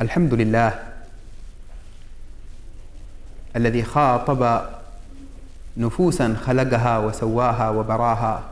الحمد لله الذي خاطب نفوسا خلقها وسواها وبراها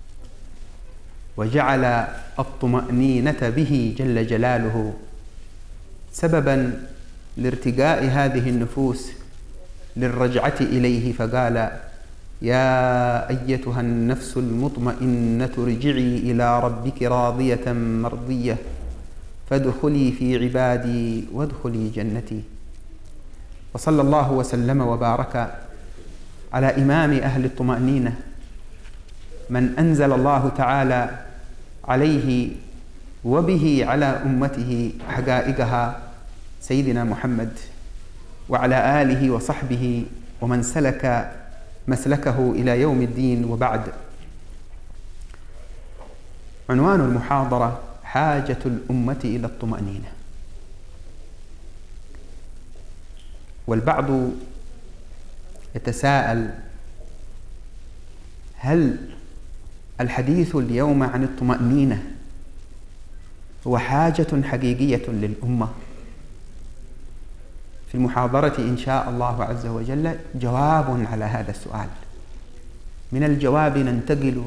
وجعل الطمأنينة به جل جلاله سببا لارتقاء هذه النفوس للرجعة إليه، فقال: يا أيتها النفس المطمئنة ارجعي إلى ربك راضية مرضية فادخلي في عبادي وادخلي جنتي. وصلى الله وسلم وبارك على إمام أهل الطمأنينة، من أنزل الله تعالى عليه وبه على أمته حقائقها، سيدنا محمد، وعلى آله وصحبه ومن سلك مسلكه إلى يوم الدين. وبعد، عنوان المحاضرة: حاجة الأمة إلى الطمأنينة. والبعض يتساءل: هل الحديث اليوم عن الطمأنينة هو حاجة حقيقية للأمة؟ في المحاضرة إن شاء الله عز وجل جواب على هذا السؤال. من الجواب ننتقل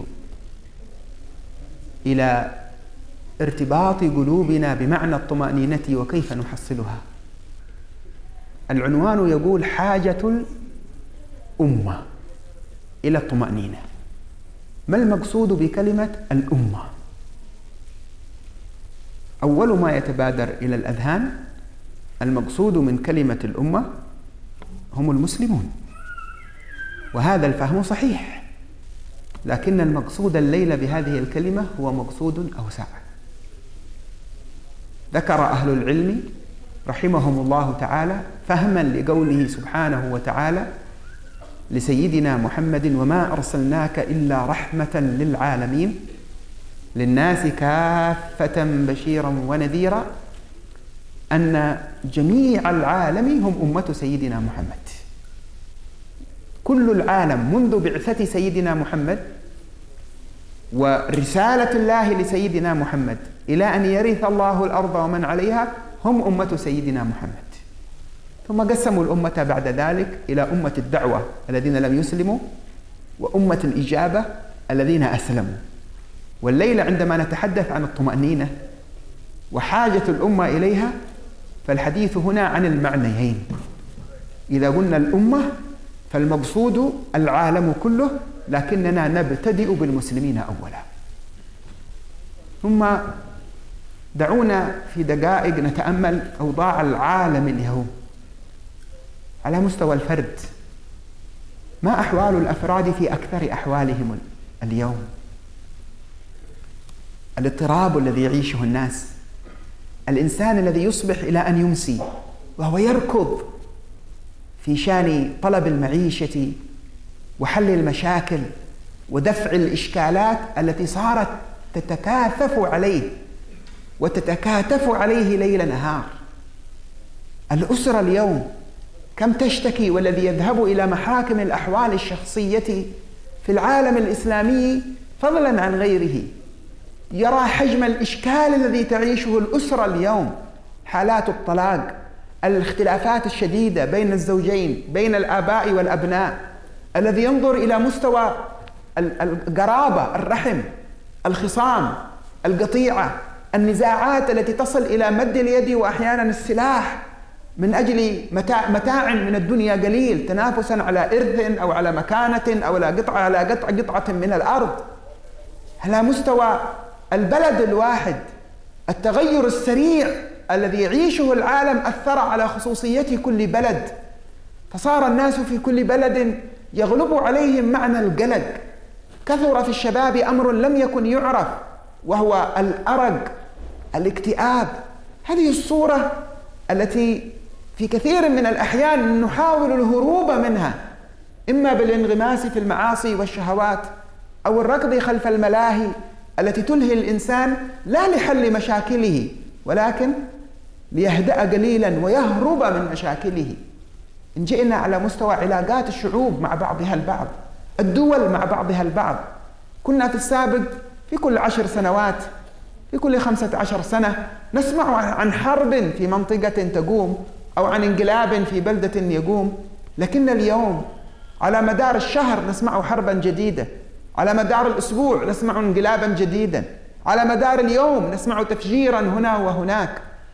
إلى ارتباط قلوبنا بمعنى الطمأنينة وكيف نحصلها. العنوان يقول: حاجة الأمة إلى الطمأنينة. ما المقصود بكلمة الأمة؟ أول ما يتبادر إلى الأذهان المقصود من كلمة الأمة هم المسلمون، وهذا الفهم صحيح، لكن المقصود الليلة بهذه الكلمة هو مقصود أوسع. ذكر أهل العلم رحمهم الله تعالى فهما لقوله سبحانه وتعالى لسيدنا محمد: وما أرسلناك إلا رحمة للعالمين للناس كافة بشيرا ونذيرا، أن جميع العالم هم أمة سيدنا محمد. كل العالم منذ بعثة سيدنا محمد ورسالة الله لسيدنا محمد إلى أن يرث الله الأرض ومن عليها هم أمة سيدنا محمد. ثم قسموا الأمة بعد ذلك إلى أمة الدعوة الذين لم يسلموا، وأمة الإجابة الذين أسلموا. والليلة عندما نتحدث عن الطمأنينة وحاجة الأمة إليها، فالحديث هنا عن المعنيين. إذا قلنا الأمة فالمقصود العالم كله، لكننا نبتدئ بالمسلمين أولا. ثم دعونا في دقائق نتأمل أوضاع العالم اليوم على مستوى الفرد. ما أحوال الأفراد في أكثر أحوالهم اليوم؟ الاضطراب الذي يعيشه الناس، الإنسان الذي يصبح إلى أن يمسي وهو يركض في شان طلب المعيشة وحل المشاكل ودفع الإشكالات التي صارت تتكاثف عليه ليل نهار. الأسرة اليوم كم تشتكي، والذي يذهب إلى محاكم الأحوال الشخصية في العالم الإسلامي فضلا عن غيره يرى حجم الإشكال الذي تعيشه الأسرة اليوم. حالات الطلاق، الاختلافات الشديدة بين الزوجين، بين الآباء والأبناء، الذي ينظر إلى مستوى القرابة، الرحم، الخصام، القطيعة، النزاعات التي تصل إلى مد اليد وأحيانا السلاح من أجل متاع من الدنيا قليل، تنافسا على إرث أو على مكانة أو على قطعة من الأرض. على مستوى البلد الواحد، التغير السريع الذي يعيشه العالم أثر على خصوصية كل بلد، فصار الناس في كل بلد يغلب عليهم معنى القلق. كثر في الشباب أمر لم يكن يعرف، وهو الأرق، الاكتئاب. هذه الصورة التي في كثير من الأحيان نحاول الهروب منها، إما بالانغماس في المعاصي والشهوات أو الركض خلف الملاهي التي تلهي الإنسان لا لحل مشاكله، ولكن ليهدأ قليلا ويهرب من مشاكله. إن جئنا على مستوى علاقات الشعوب مع بعضها البعض، الدول مع بعضها البعض، كنا في السابق في كل 10 سنوات، في كل 15 سنة نسمع عن حرب في منطقة تقوم أو عن انقلاب في بلدة يقوم، لكن اليوم على مدار الشهر نسمع حربا جديدة، على مدار الأسبوع نسمع انقلابا جديدا، على مدار اليوم نسمع تفجيرا هنا وهناك.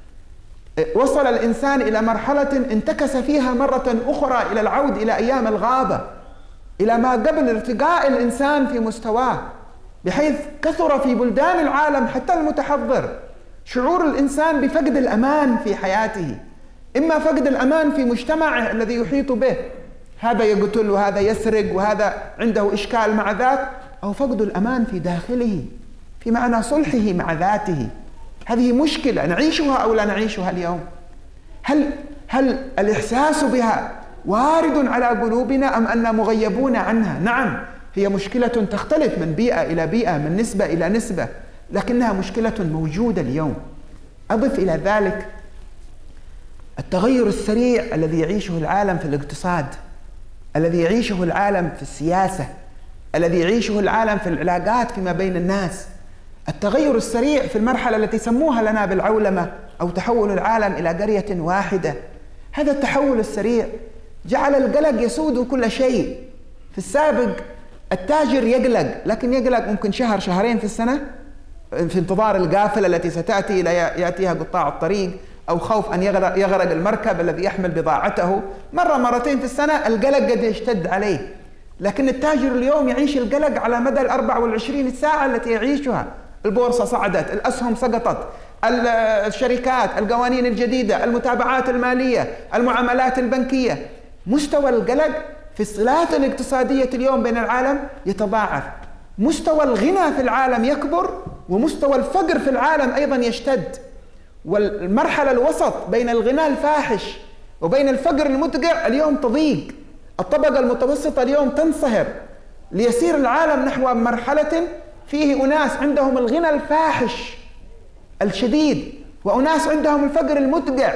وصل الإنسان إلى مرحلة انتكس فيها مرة أخرى إلى العود إلى أيام الغابة، إلى ما قبل ارتقاء الإنسان في مستواه، بحيث كثر في بلدان العالم حتى المتحضر شعور الإنسان بفقد الأمان في حياته، إما فقد الأمان في مجتمعه الذي يحيط به، هذا يقتل وهذا يسرق وهذا عنده إشكال مع ذاك، أو فقد الأمان في داخله في معنى صلحه مع ذاته. هذه مشكلة نعيشها أو لا نعيشها اليوم. هل الإحساس بها وارد على قلوبنا أم أننا مغيبون عنها؟ نعم، هي مشكلة تختلف من بيئة إلى بيئة، من نسبة إلى نسبة، لكنها مشكلة موجودة اليوم. أضف إلى ذلك التغير السريع الذي يعيشه العالم في الاقتصاد، الذي يعيشه العالم في السياسة، الذي يعيشه العالم في العلاقات فيما بين الناس. التغير السريع في المرحلة التي سموها لنا بالعولمة أو تحول العالم إلى قرية واحدة. هذا التحول السريع جعل القلق يسود كل شيء. في السابق التاجر يقلق، لكن يقلق ممكن شهر شهرين في السنة في انتظار القافلة التي ستأتي يأتيها قطاع الطريق، أو خوف أن يغرق المركب الذي يحمل بضاعته. مرة مرتين في السنة القلق قد يشتد عليه. لكن التاجر اليوم يعيش القلق على مدى 24 ساعة التي يعيشها. البورصة صعدت، الأسهم سقطت، الشركات، القوانين الجديدة، المتابعات المالية، المعاملات البنكية. مستوى القلق في الصلات الاقتصادية اليوم بين العالم يتضاعف، مستوى الغنى في العالم يكبر، ومستوى الفقر في العالم أيضا يشتد. والمرحلة الوسط بين الغنى الفاحش وبين الفقر المدقع اليوم تضيق. الطبقة المتوسطة اليوم تنصهر، ليسير العالم نحو مرحلة فيه أناس عندهم الغنى الفاحش الشديد وأناس عندهم الفقر المدقع.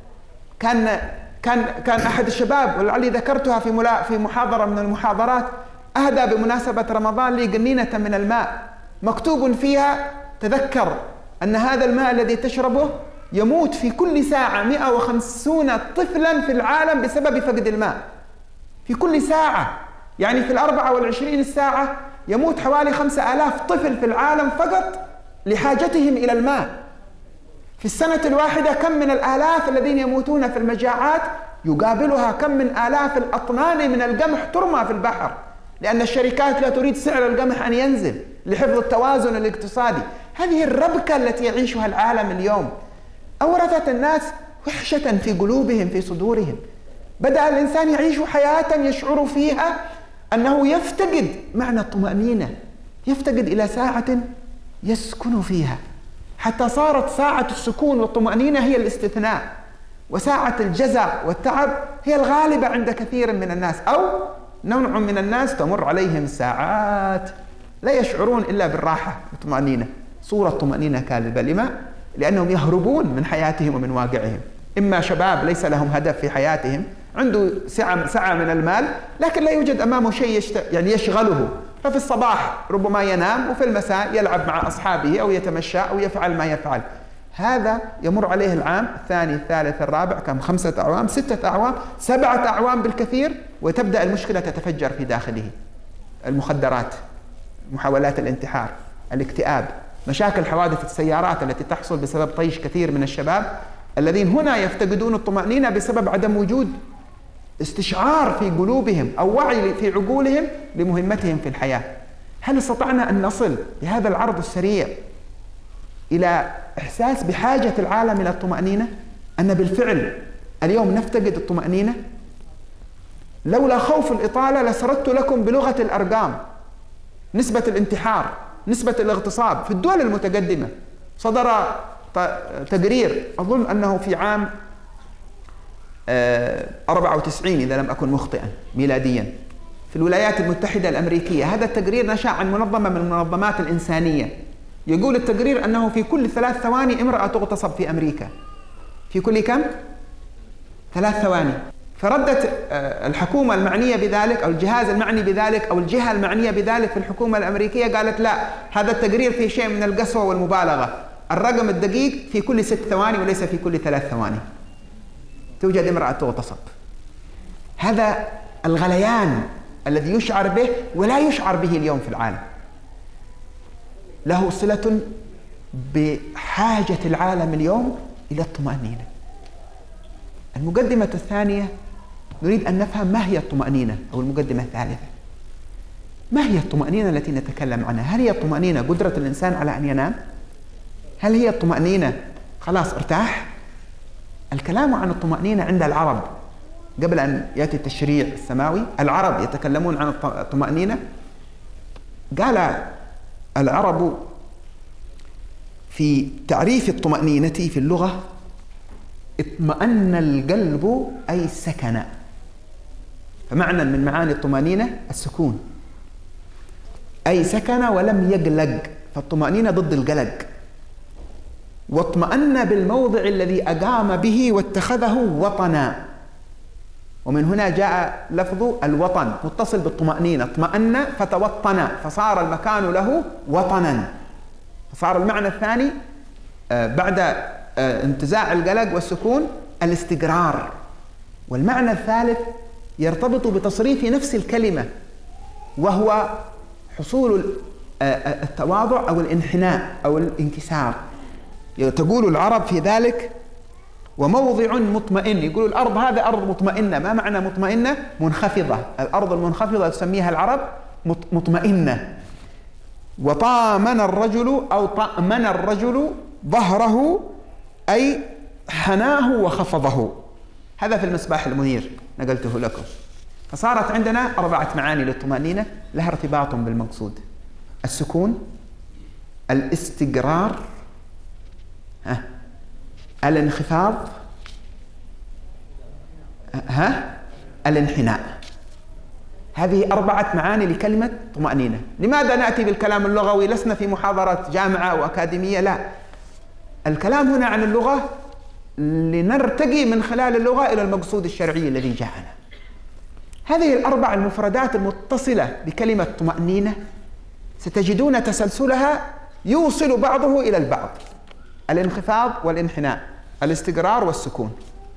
كان أحد الشباب ولعلي ذكرتها في محاضرة من المحاضرات، أهدى بمناسبة رمضان لي قنينة من الماء مكتوب فيها: تذكر أن هذا الماء الذي تشربه يموت في كل ساعة 150 طفلا في العالم بسبب فقد الماء. في كل ساعة، يعني في 24 ساعة يموت حوالي 5000 طفل في العالم فقط لحاجتهم إلى الماء. في السنة الواحدة كم من الآلاف الذين يموتون في المجاعات يقابلها كم من آلاف الأطنان من القمح ترمى في البحر، لأن الشركات لا تريد سعر القمح أن ينزل لحفظ التوازن الاقتصادي. هذه الربكة التي يعيشها العالم اليوم أورثت الناس وحشة في قلوبهم في صدورهم. بدأ الإنسان يعيش حياة يشعر فيها أنه يفتقد معنى الطمأنينة، يفتقد إلى ساعة يسكن فيها، حتى صارت ساعة السكون والطمأنينة هي الاستثناء، وساعة الجزع والتعب هي الغالبة عند كثير من الناس، أو نوع من الناس تمر عليهم ساعات لا يشعرون إلا بالراحة والطمأنينة، صورة طمأنينة كاذبة. لما؟ لأنهم يهربون من حياتهم ومن واقعهم. إما شباب ليس لهم هدف في حياتهم، عنده سعة من المال، لكن لا يوجد أمامه شيء يعني يشغله، ففي الصباح ربما ينام وفي المساء يلعب مع أصحابه أو يتمشى أو يفعل ما يفعل. هذا يمر عليه العام الثاني الثالث الرابع، كم 5 أعوام 6 أعوام 7 أعوام بالكثير، وتبدأ المشكلة تتفجر في داخله. المخدرات، محاولات الانتحار، الاكتئاب، مشاكل حوادث السيارات التي تحصل بسبب طيش كثير من الشباب الذين هنا يفتقدون الطمأنينة بسبب عدم وجود استشعار في قلوبهم أو وعي في عقولهم لمهمتهم في الحياة. هل استطعنا أن نصل بهذا العرض السريع إلى إحساس بحاجة العالم إلى الطمأنينة؟ أن بالفعل اليوم نفتقد الطمأنينة؟ لولا خوف الإطالة لسردت لكم بلغة الأرقام نسبة الانتحار، نسبة الاغتصاب في الدول المتقدمة. صدر تقرير أظن أنه في عام 94 إذا لم أكن مخطئا ميلاديا في الولايات المتحدة الأمريكية. هذا التقرير نشأ عن منظمة من المنظمات الإنسانية. يقول التقرير أنه في كل 3 ثواني امرأة تغتصب في أمريكا. في كل كم؟ 3 ثواني. فردت الحكومة المعنية بذلك أو الجهاز المعني بذلك أو الجهة المعنية بذلك في الحكومة الأمريكية، قالت لا، هذا التقرير فيه شيء من القسوة والمبالغة، الرقم الدقيق في كل 6 ثواني وليس في كل 3 ثواني توجد امرأة تغتصب. هذا الغليان الذي يشعر به ولا يشعر به اليوم في العالم له صلة بحاجة العالم اليوم إلى الطمأنينة. المقدمة الثانية نريد أن نفهم ما هي الطمأنينة، أو المقدمة الثالثة ما هي الطمأنينة التي نتكلم عنها؟ هل هي الطمأنينة قدرة الإنسان على أن ينام؟ هل هي الطمأنينة خلاص ارتاح؟ الكلام عن الطمأنينة عند العرب قبل أن يأتي التشريع السماوي العرب يتكلمون عن الطمأنينة. قال العرب في تعريف الطمأنينة في اللغة: اطمأن القلب أي سكن. فمعنى من معاني الطمأنينة السكون، أي سكن ولم يقلق، فالطمأنينة ضد القلق. واطمأن بالموضع الذي أقام به واتخذه وطنا، ومن هنا جاء لفظ الوطن متصل بالطمأنينة، اطمأن فتوطن فصار المكان له وطنا، فصار المعنى الثاني بعد انتزاع القلق والسكون الاستقرار. والمعنى الثالث يرتبط بتصريف نفس الكلمة وهو حصول التواضع أو الانحناء أو الانكسار. تقول العرب في ذلك: وموضع مطمئن. يقولوا الأرض هذا أرض مطمئنة. ما معنى مطمئنة؟ منخفضة. الأرض المنخفضة تسميها العرب مطمئنة. وطامن الرجل أو طأمن الرجل ظهره أي حناه وخفضه. هذا في المصباح المنير نقلته لكم. فصارت عندنا 4 معاني للطمأنينة لها ارتباط بالمقصود: السكون، الاستقرار، الانخفاض، الانحناء. هذه 4 معاني لكلمة طمأنينة. لماذا نأتي بالكلام اللغوي؟ لسنا في محاضرة جامعة وأكاديمية، لا، الكلام هنا عن اللغة لنرتقي من خلال اللغة إلى المقصود الشرعي الذي جاءنا. هذه ال4 المفردات المتصلة بكلمة طمأنينة ستجدون تسلسلها يوصل بعضه إلى البعض: الانخفاض والانحناء، الاستقرار والسكون.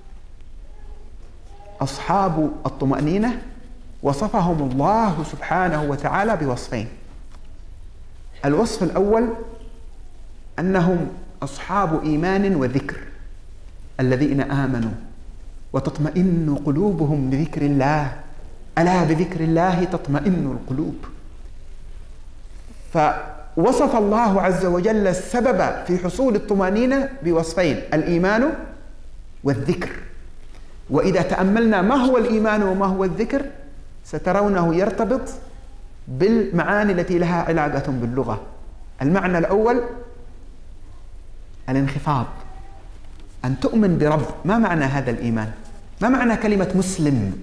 أصحاب الطمأنينة وصفهم الله سبحانه وتعالى بوصفين. الوصف الأول أنهم أصحاب إيمان وذكر، الذين آمنوا وتطمئن قلوبهم بذكر الله، ألا بذكر الله تطمئن القلوب. فوصف الله عز وجل السبب في حصول الطمأنينة بوصفين: الإيمان والذكر. وإذا تأملنا ما هو الإيمان وما هو الذكر سترونه يرتبط بالمعاني التي لها علاقة باللغة. المعنى الأول الانخفاض، أن تؤمن برب. ما معنى هذا الإيمان؟ ما معنى كلمة مسلم؟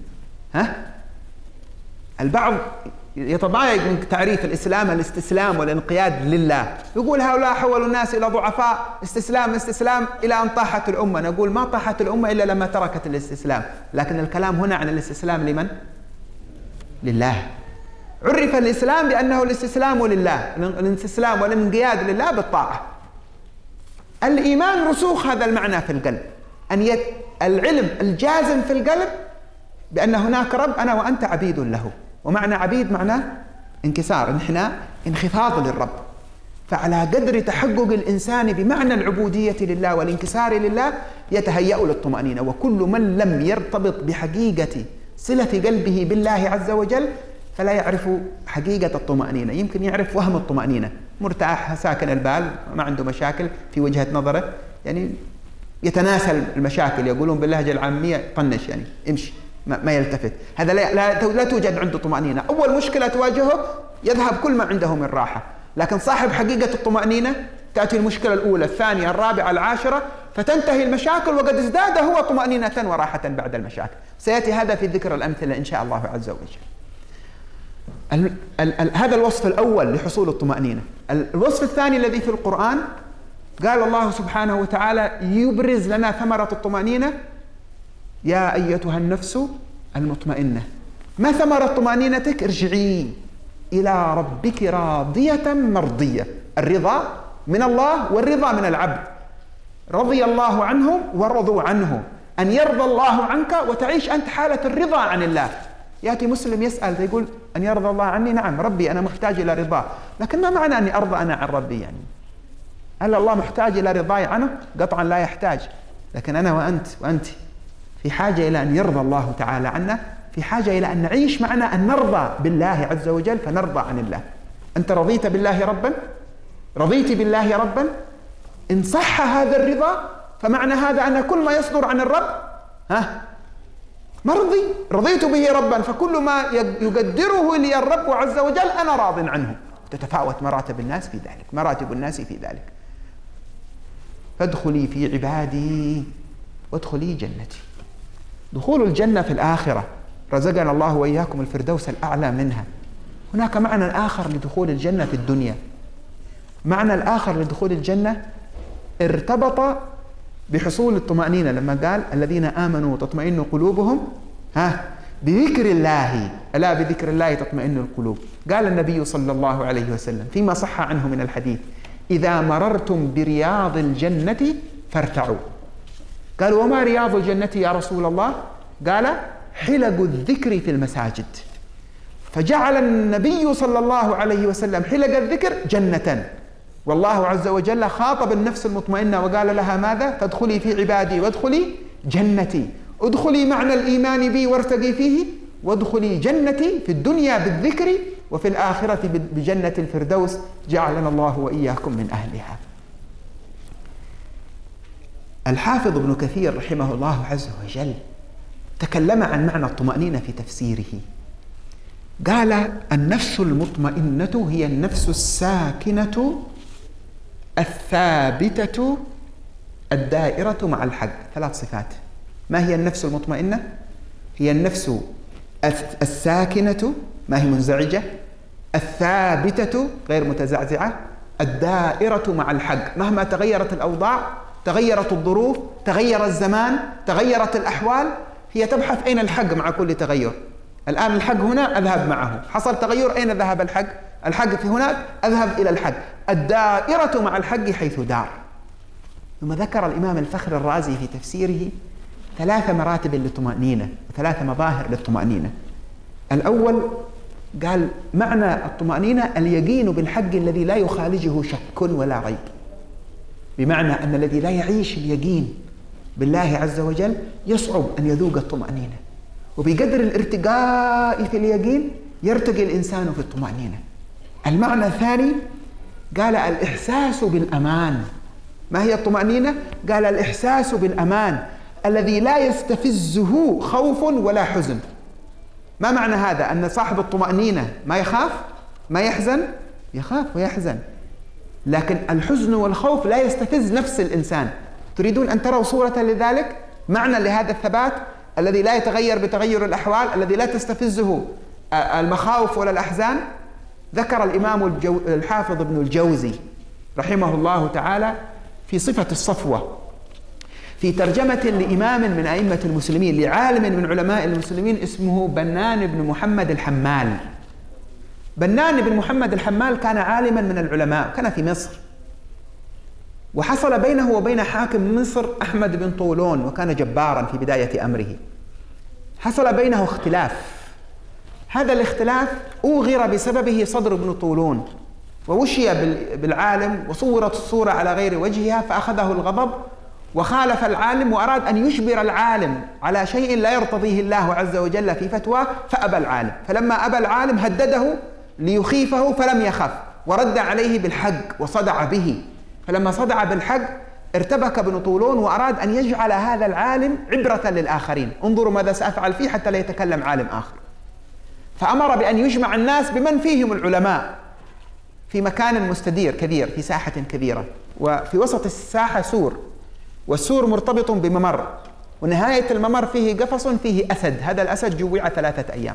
البعض يتضايق من تعريف الإسلام: الاستسلام والانقياد لله. يقول هؤلاء حولوا الناس إلى ضعفاء، استسلام إلى أن طاحت الأمة. نقول ما طاحت الأمة إلا لما تركت الاستسلام، لكن الكلام هنا عن الاستسلام لمن؟ لله. عرف الإسلام بأنه الاستسلام لله، الاستسلام والانقياد لله بالطاعة. الإيمان رسوخ هذا المعنى في القلب، أن العلم الجازم في القلب بأن هناك رب أنا وأنت عبيد له. ومعنى عبيد معناه انكسار، انحناء، انخفاض للرب. فعلى قدر تحقق الإنسان بمعنى العبودية لله والانكسار لله يتهيأ للطمأنينة. وكل من لم يرتبط بحقيقة صلة قلبه بالله عز وجل فلا يعرف حقيقة الطمأنينة. يمكن يعرف وهم الطمأنينة، مرتاح ساكن البال، ما عنده مشاكل في وجهة نظره، يعني يتناسى المشاكل، يقولون باللهجة العامية طنش، يعني امشي ما يلتفت. هذا لا توجد عنده طمأنينة. أول مشكلة تواجهه يذهب كل ما عنده من راحة. لكن صاحب حقيقة الطمأنينة تأتي المشكلة الأولى، الثانية، الرابعة، العاشرة، فتنتهي المشاكل وقد ازداد هو طمأنينة وراحة بعد المشاكل. سيأتي هذا في ذكر الأمثلة إن شاء الله عز وجل. هذا الوصف الأول لحصول الطمأنينة. الوصف الثاني الذي في القرآن قال الله سبحانه وتعالى يبرز لنا ثمرة الطمأنينة: يا أيتها النفس المطمئنة. ما ثمرة طمأنينتك؟ ارجعي إلى ربك راضية مرضية. الرضا من الله والرضا من العبد. رضي الله عنهم ورضوا عنه، أن يرضى الله عنك وتعيش أنت حالة الرضا عن الله. يأتي مسلم يسأل يقول أن يرضى الله عني، نعم ربي أنا محتاج إلى رضاه، لكن ما معنى أني أرضى أنا عن ربي؟ يعني هل الله محتاج إلى رضاي عنه؟ قطعا لا يحتاج، لكن أنا وأنت في حاجة إلى أن يرضى الله تعالى عنا، في حاجة إلى أن نعيش معنا أن نرضى بالله عز وجل فنرضى عن الله. أنت رضيت بالله ربا، رضيت بالله ربا، إن صح هذا الرضا فمعنى هذا أن كل ما يصدر عن الرب مرضي، رضيت به ربا فكل ما يقدره لي الرب عز وجل أنا راض عنه. تتفاوت مراتب الناس في ذلك، مراتب الناس في ذلك. فادخلي في عبادي وادخلي جنتي. دخول الجنة في الآخرة، رزقنا الله وإياكم الفردوس الأعلى منها. هناك معنى آخر لدخول الجنة في الدنيا. معنى الآخر لدخول الجنة ارتبط بحصول الطمأنينة، لما قال الذين آمنوا تطمئن قلوبهم بذكر الله، ألا بذكر الله تطمئن القلوب. قال النبي صلى الله عليه وسلم فيما صح عنه من الحديث: إذا مررتم برياض الجنة فارتعوا. قالوا وما رياض الجنة يا رسول الله؟ قال حلق الذكر في المساجد. فجعل النبي صلى الله عليه وسلم حلق الذكر جنة، والله عز وجل خاطب النفس المطمئنة وقال لها ماذا؟ فادخلي في عبادي وادخلي جنتي. ادخلي معنى الإيمان بي وارتقي فيه، وادخلي جنتي في الدنيا بالذكر، وفي الآخرة بجنة الفردوس، جعلنا الله وإياكم من أهلها. الحافظ ابن كثير رحمه الله عز وجل تكلم عن معنى الطمأنينة في تفسيره. قال النفس المطمئنة هي النفس الساكنة الثابتة الدائرة مع الحق. 3 صفات. ما هي النفس المطمئنة؟ هي النفس الساكنة، ما هي منزعجة، الثابتة غير متزعزعة، الدائرة مع الحق. مهما تغيرت الأوضاع، تغيرت الظروف، تغير الزمان، تغيرت الأحوال، هي تبحث أين الحق مع كل تغير. الآن الحق هنا أذهب معه، حصل تغير أين ذهب الحق؟ الحق في هناك، أذهب إلى الحق. الدائرة مع الحق حيث دار. ثم ذكر الإمام الفخر الرازي في تفسيره 3 مراتب للطمأنينة، 3 مظاهر للطمأنينة. الأول قال معنى الطمأنينة اليقين بالحق الذي لا يخالجه شك ولا ريب، بمعنى أن الذي لا يعيش اليقين بالله عز وجل يصعب أن يذوق الطمأنينة، وبقدر الارتقاء في اليقين يرتقي الإنسان في الطمأنينة. المعنى الثاني قال الإحساس بالأمان. ما هي الطمأنينة؟ قال الإحساس بالأمان الذي لا يستفزه خوف ولا حزن. ما معنى هذا؟ أن صاحب الطمأنينة ما يخاف، ما يحزن، يخاف ويحزن، لكن الحزن والخوف لا يستفز نفس الإنسان. تريدون أن تروا صورة لذلك؟ معنى لهذا الثبات الذي لا يتغير بتغير الأحوال، الذي لا تستفزه المخاوف ولا الأحزان. ذكر الإمام الحافظ ابن الجوزي رحمه الله تعالى في صفة الصفوة في ترجمة لإمام من أئمة المسلمين، لعالم من علماء المسلمين اسمه بنان بن محمد الحمال. بنان بن محمد الحمال كان عالما من العلماء، كان في مصر، وحصل بينه وبين حاكم مصر أحمد بن طولون، وكان جبارا في بداية أمره. حصل بينه اختلاف، هذا الاختلاف أوغر بسببه صدر ابن طولون، ووشي بالعالم وصورت الصورة على غير وجهها، فأخذه الغضب وخالف العالم وأراد أن يجبر العالم على شيء لا يرتضيه الله عز وجل في فتوى، فأبى العالم. فلما أبى العالم هدده ليخيفه فلم يخف، ورد عليه بالحق وصدع به. فلما صدع بالحق ارتبك ابن طولون وأراد أن يجعل هذا العالم عبرة للآخرين، انظروا ماذا سأفعل فيه حتى لا يتكلم عالم آخر. فأمر بأن يجمع الناس بمن فيهم العلماء في مكان مستدير كبير، في ساحة كبيرة، وفي وسط الساحة سور، والسور مرتبط بممر، ونهاية الممر فيه قفص فيه أسد. هذا الأسد جوع 3 أيام.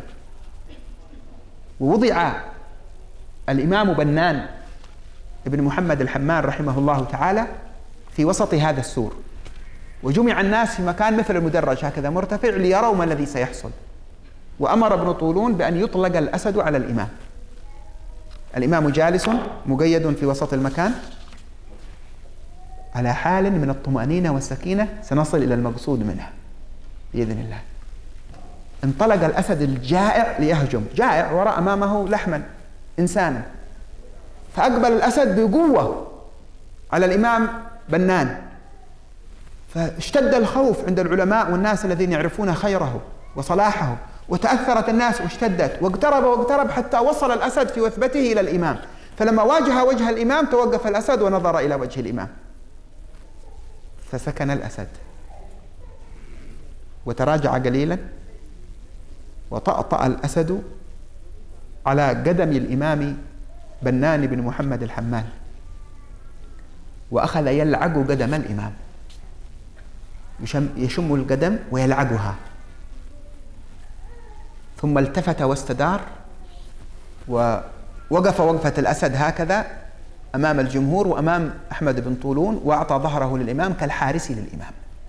ووضع الإمام بنان ابن محمد الحمال رحمه الله تعالى في وسط هذا السور، وجمع الناس في مكان مثل المدرج هكذا مرتفع ليروا ما الذي سيحصل. وأمر ابن طولون بأن يطلق الأسد على الإمام. الإمام جالس مقيد في وسط المكان، على حال من الطمأنينة والسكينة سنصل إلى المقصود منها بإذن الله. انطلق الأسد الجائع ليهجم، جائع وراء أمامه لحما إنسانا، فأقبل الأسد بقوة على الإمام بنان، فاشتد الخوف عند العلماء والناس الذين يعرفون خيره وصلاحه، وتأثرت الناس واشتدت، واقترب حتى وصل الأسد في وثبته إلى الإمام، فلما واجه وجه الإمام توقف الأسد ونظر إلى وجه الإمام، فسكن الأسد وتراجع قليلا، وطأطأ الأسد على قدم الإمام بنان بن محمد الحمال، وأخذ يلعق قدم الإمام، يشم القدم ويلعقها، ثم التفت واستدار ووقف وقفة الأسد هكذا أمام الجمهور وأمام أحمد بن طولون، وأعطى ظهره للإمام كالحارس للإمام.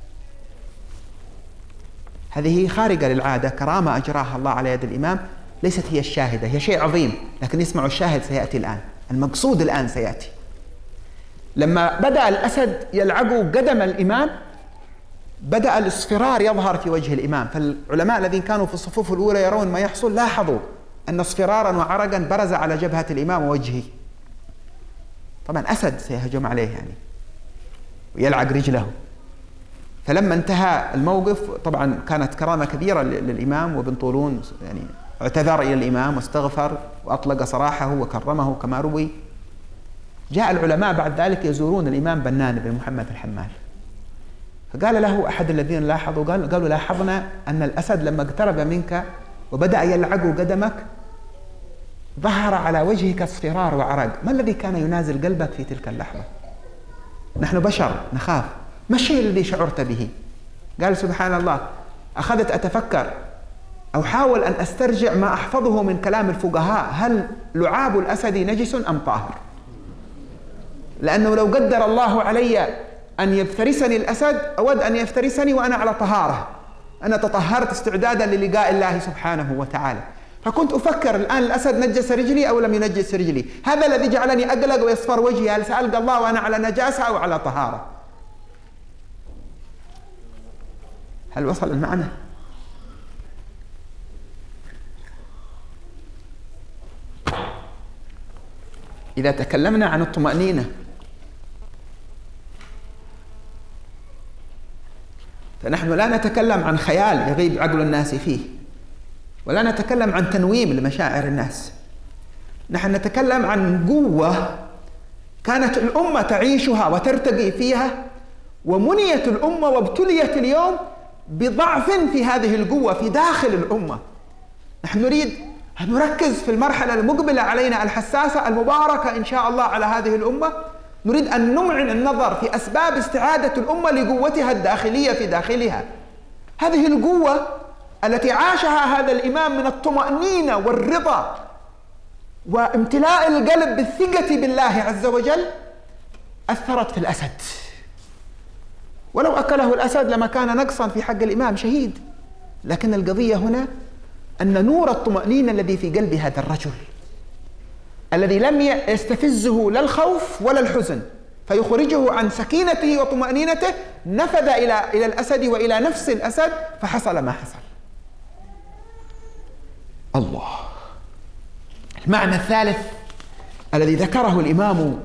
هذه خارقة للعادة، كرامة أجراها الله على يد الإمام، ليست هي الشاهدة، هي شيء عظيم، لكن اسمعوا الشاهد سيأتي الآن، المقصود الآن سيأتي. لما بدأ الأسد يلعق قدم الإمام بدأ الاصفرار يظهر في وجه الإمام، فالعلماء الذين كانوا في الصفوف الأولى يرون ما يحصل لاحظوا أن اصفرارا وعرقا برز على جبهة الإمام ووجهه. طبعا أسد سيهجم عليه يعني ويلعق رجله. فلما انتهى الموقف طبعا كانت كرامة كبيرة للإمام، وابن طولون يعني اعتذر إلى الإمام واستغفر وأطلق سراحه وكرمه كما روي. جاء العلماء بعد ذلك يزورون الإمام بنان بن محمد الحمال، فقال له أحد الذين لاحظوا قالوا لاحظنا أن الأسد لما اقترب منك وبدأ يلعق قدمك ظهر على وجهك اصفرار وعرق، ما الذي كان ينازل قلبك في تلك اللحظة؟ نحن بشر نخاف، ما الشيء الذي شعرت به؟ قال سبحان الله، أخذت أتفكر أو حاول أن أسترجع ما أحفظه من كلام الفقهاء، هل لعاب الأسد نجس أم طاهر؟ لأنه لو قدر الله علي أن يفترسني الأسد أود أن يفترسني وأنا على طهارة، أنا تطهرت استعدادا للقاء الله سبحانه وتعالى، فكنت أفكر الآن الأسد نجس رجلي أو لم ينجس رجلي، هذا الذي جعلني أقلق ويصفر وجهي، هل سألقى الله وأنا على نجاسة أو على طهارة؟ هل وصل المعنى؟ إذا تكلمنا عن الطمأنينة فنحن لا نتكلم عن خيال يغيب عقل الناس فيه، ولا نتكلم عن تنويم لمشاعر الناس، نحن نتكلم عن قوة كانت الأمة تعيشها وترتقي فيها، ومنيت الأمة وابتليت اليوم بضعف في هذه القوة في داخل الأمة. نحن نريد أن نركز في المرحلة المقبلة علينا الحساسة المباركة إن شاء الله على هذه الأمة، نريد أن نمعن النظر في أسباب استعادة الأمة لقوتها الداخلية في داخلها. هذه القوة التي عاشها هذا الإمام من الطمأنينة والرضا وامتلاء القلب بالثقة بالله عز وجل أثرت في الأسد، ولو أكله الأسد لما كان نقصا في حق الإمام شهيد، لكن القضية هنا أن نور الطمأنينة الذي في قلب هذا الرجل الذي لم يستفزه لا الخوف ولا الحزن فيخرجه عن سكينته وطمأنينته نفذ إلى الأسد وإلى نفس الأسد فحصل ما حصل. الله. المعنى الثالث الذي ذكره الإمام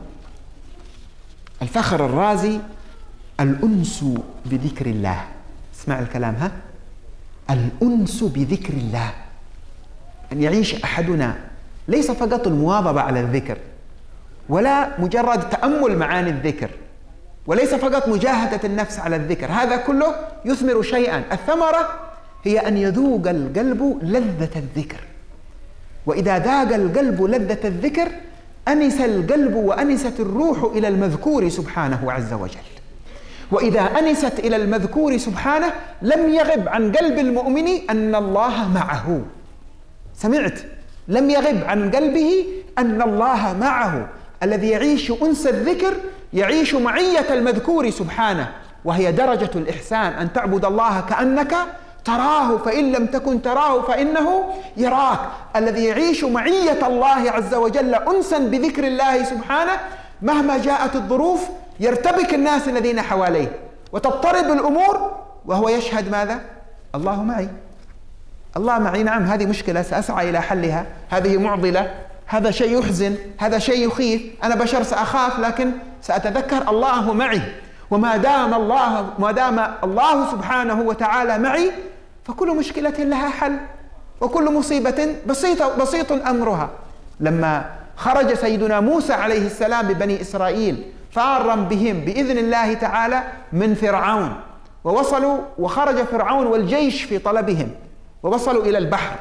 الفخر الرازي الأنس بذكر الله. اسمع الكلام ها، الأنس بذكر الله، أن يعيش أحدنا ليس فقط المواظبة على الذكر ولا مجرد تأمل معاني الذكر وليس فقط مجاهدة النفس على الذكر، هذا كله يثمر شيئا، الثمرة هي أن يذوق القلب لذة الذكر، وإذا ذاق القلب لذة الذكر أنس القلب وأنست الروح إلى المذكور سبحانه عز وجل، وإذا أنست إلى المذكور سبحانه لم يغب عن قلب المؤمن أن الله معه. سمعت؟ لم يغب عن قلبه أن الله معه. الذي يعيش أنس الذكر يعيش معية المذكور سبحانه، وهي درجة الإحسان، أن تعبد الله كأنك تراه فإن لم تكن تراه فإنه يراك. الذي يعيش معية الله عز وجل أنسا بذكر الله سبحانه مهما جاءت الظروف يرتبك الناس الذين حواليه وتضطرب الأمور وهو يشهد ماذا؟ الله معي، الله معي. نعم، هذه مشكلة سأسعى إلى حلها، هذه معضلة، هذا شيء يحزن، هذا شيء يخيف، أنا بشر سأخاف، لكن سأتذكر الله معي. وما دام الله سبحانه وتعالى معي فكل مشكلة لها حل، وكل مصيبة بسيط أمرها. لما خرج سيدنا موسى عليه السلام ببني إسرائيل فارا بهم بإذن الله تعالى من فرعون، وخرج فرعون والجيش في طلبهم ووصلوا إلى البحر،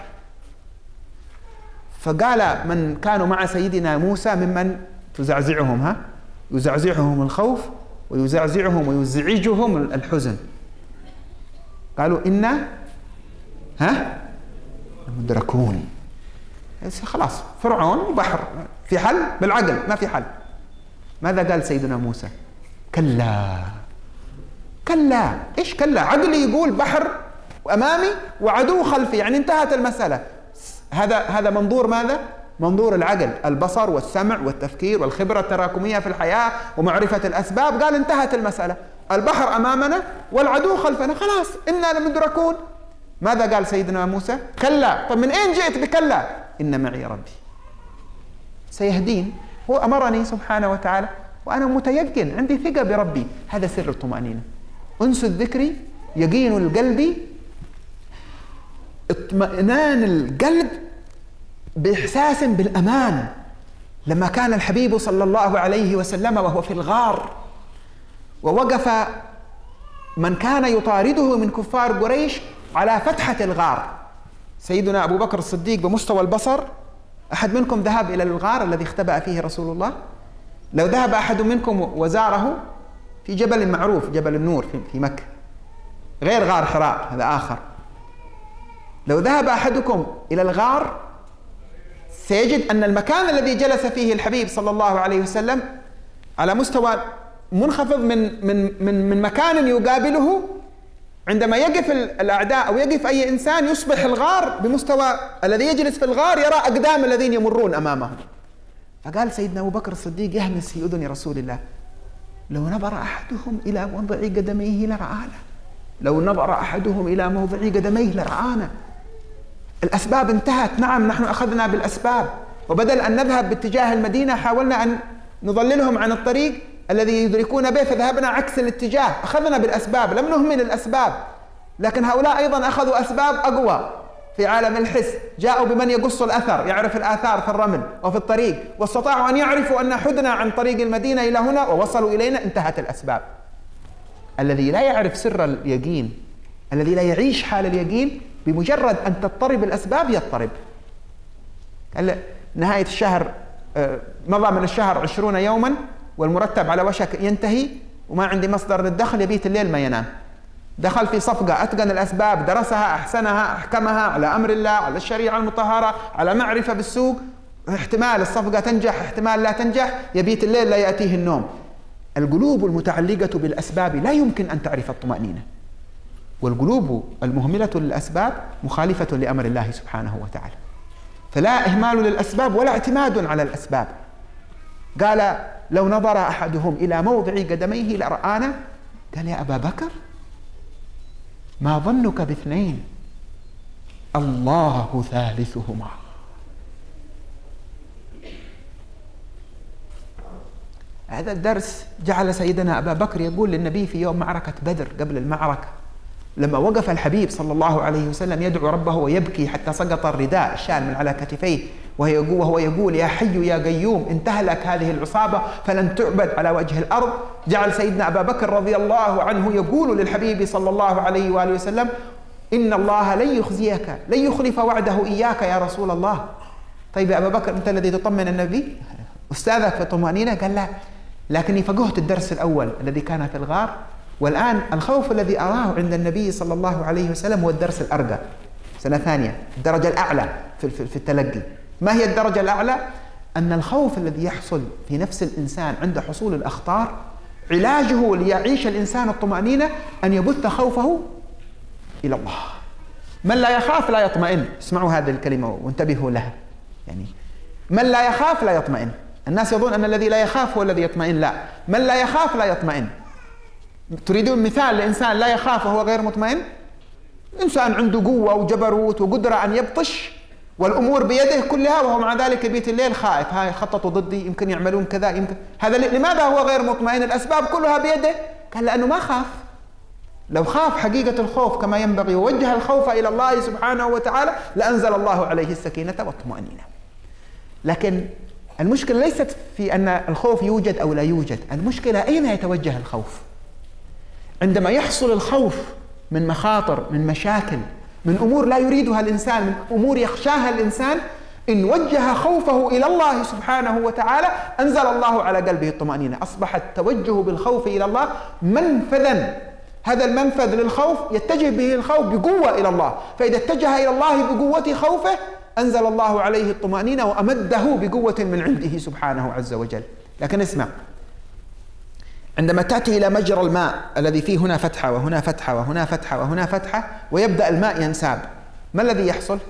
فقال من كانوا مع سيدنا موسى ممن تزعزعهم يزعزعهم الخوف ويزعزعهم ويزعجهم الحزن، قالوا إنا مدركون. خلاص فرعون وبحر، في حل؟ بالعقل ما في حل. ماذا قال سيدنا موسى؟ كلا. إيش كلا؟ عقلي يقول بحر أمامي وعدو خلفي، يعني انتهت المسألة. هذا منظور ماذا؟ منظور العقل، البصر والسمع والتفكير والخبرة التراكمية في الحياة ومعرفة الأسباب. قال انتهت المسألة، البحر أمامنا والعدو خلفنا، خلاص إنا لمدركون. ماذا قال سيدنا موسى؟ كلا. طب من أين جئت بكلا؟ إن معي ربي سيهدين، هو أمرني سبحانه وتعالى وأنا متيقن، عندي ثقة بربي. هذا سر الطمأنينة، أنس الذكر، يقين القلب، اطمئنان القلب بإحساس بالأمان. لما كان الحبيب صلى الله عليه وسلم وهو في الغار ووقف من كان يطارده من كفار قريش على فتحة الغار، سيدنا أبو بكر الصديق بمستوى البصر. أحد منكم ذهب إلى الغار الذي اختبأ فيه رسول الله؟ لو ذهب أحد منكم وزاره في جبل معروف، جبل النور في مكة، غير غار حراء هذا آخر، لو ذهب أحدكم إلى الغار سيجد أن المكان الذي جلس فيه الحبيب صلى الله عليه وسلم على مستوى منخفض من مكان يقابله. عندما يقف الأعداء أو يقف أي إنسان يصبح الغار بمستوى الذي يجلس في الغار، يرى أقدام الذين يمرون أمامه. فقال سيدنا أبو بكر الصديق يهمس في أذن رسول الله: لو نظر أحدهم إلى موضع قدميه لرآنا، لو نظر أحدهم إلى موضع قدميه لرآنا. الأسباب انتهت، نعم نحن أخذنا بالأسباب، وبدل أن نذهب باتجاه المدينة حاولنا أن نضللهم عن الطريق الذي يدركون به، فذهبنا عكس الاتجاه، أخذنا بالأسباب، لم نهمل الأسباب. لكن هؤلاء أيضا أخذوا أسباب أقوى في عالم الحس، جاءوا بمن يقص الأثر، يعرف الآثار في الرمل وفي الطريق، واستطاعوا أن يعرفوا أن حدنا عن طريق المدينة إلى هنا ووصلوا إلينا، انتهت الأسباب. الذي لا يعرف سر اليقين، الذي لا يعيش حال اليقين، بمجرد أن تضطرب الأسباب يضطرب. نهاية الشهر، مضى من الشهر 20 يوما والمرتب على وشك ينتهي وما عندي مصدر للدخل، يبيت الليل ما ينام. دخل في صفقة، أتقن الأسباب، درسها، أحسنها، أحكمها على أمر الله، على الشريعة المطهرة، على معرفة بالسوق، احتمال الصفقة تنجح، احتمال لا تنجح، يبيت الليل لا يأتيه النوم. القلوب المتعلقة بالأسباب لا يمكن أن تعرف الطمأنينة، والقلوب المهملة للأسباب مخالفة لأمر الله سبحانه وتعالى. فلا إهمال للأسباب ولا اعتماد على الأسباب. قال: لو نظر أحدهم إلى موضع قدميه لرآنا. قال: يا أبا بكر، ما ظنك باثنين الله ثالثهما. هذا الدرس جعل سيدنا أبا بكر يقول للنبي في يوم معركة بدر قبل المعركة، لما وقف الحبيب صلى الله عليه وسلم يدعو ربه ويبكي حتى سقط الرداء الشال من على كتفيه، وهو يقول: يا حي يا قيوم إن تهلك هذه العصابة فلن تعبد على وجه الأرض. جعل سيدنا أبا بكر رضي الله عنه يقول للحبيب صلى الله عليه وآله وسلم: إن الله لن يخزيك، لن يخلف وعده إياك يا رسول الله. طيب يا أبا بكر، أنت الذي تطمن النبي، أستاذك في الطمأنينة؟ قال: لا، لكني فقهت الدرس الأول الذي كان في الغار، والآن الخوف الذي أراه عند النبي صلى الله عليه وسلم هو الدرس الأرقى، سنة ثانية، الدرجة الأعلى في التلقي. ما هي الدرجة الأعلى؟ أن الخوف الذي يحصل في نفس الإنسان عند حصول الأخطار، علاجه ليعيش الإنسان الطمأنينة أن يبث خوفه إلى الله. من لا يخاف لا يطمئن. اسمعوا هذه الكلمة وانتبهوا لها، يعني من لا يخاف لا يطمئن. الناس يظن أن الذي لا يخاف هو الذي يطمئن. لا، من لا يخاف لا يطمئن. تريدون مثال لإنسان لا يخاف وهو غير مطمئن؟ إنسان عنده قوة وجبروت وقدرة أن يبطش والأمور بيده كلها، وهو مع ذلك يبيت الليل خائف، هاي خططوا ضدي، يمكن يعملون كذا، يمكن هذا. لماذا هو غير مطمئن؟ الأسباب كلها بيده. قال لأنه ما خاف. لو خاف حقيقة الخوف كما ينبغي ووجه الخوف إلى الله سبحانه وتعالى لأنزل الله عليه السكينة والطمأنينة. لكن المشكلة ليست في أن الخوف يوجد أو لا يوجد، المشكلة أين يتوجه الخوف. عندما يحصل الخوف من مخاطر، من مشاكل، من أمور لا يريدها الإنسان، من أمور يخشاها الإنسان، إن وجه خوفه إلى الله سبحانه وتعالى أنزل الله على قلبه الطمأنينة. أصبح التوجه بالخوف إلى الله منفذا. هذا المنفذ للخوف يتجه به الخوف بقوة إلى الله، فإذا اتجه إلى الله بقوة خوفه أنزل الله عليه الطمأنينة وأمده بقوة من عنده سبحانه عز وجل. لكن اسمع، عندما تأتي إلى مجرى الماء الذي فيه هنا فتحة وهنا فتحة وهنا فتحة وهنا فتحة ويبدأ الماء ينساب، ما الذي يحصل؟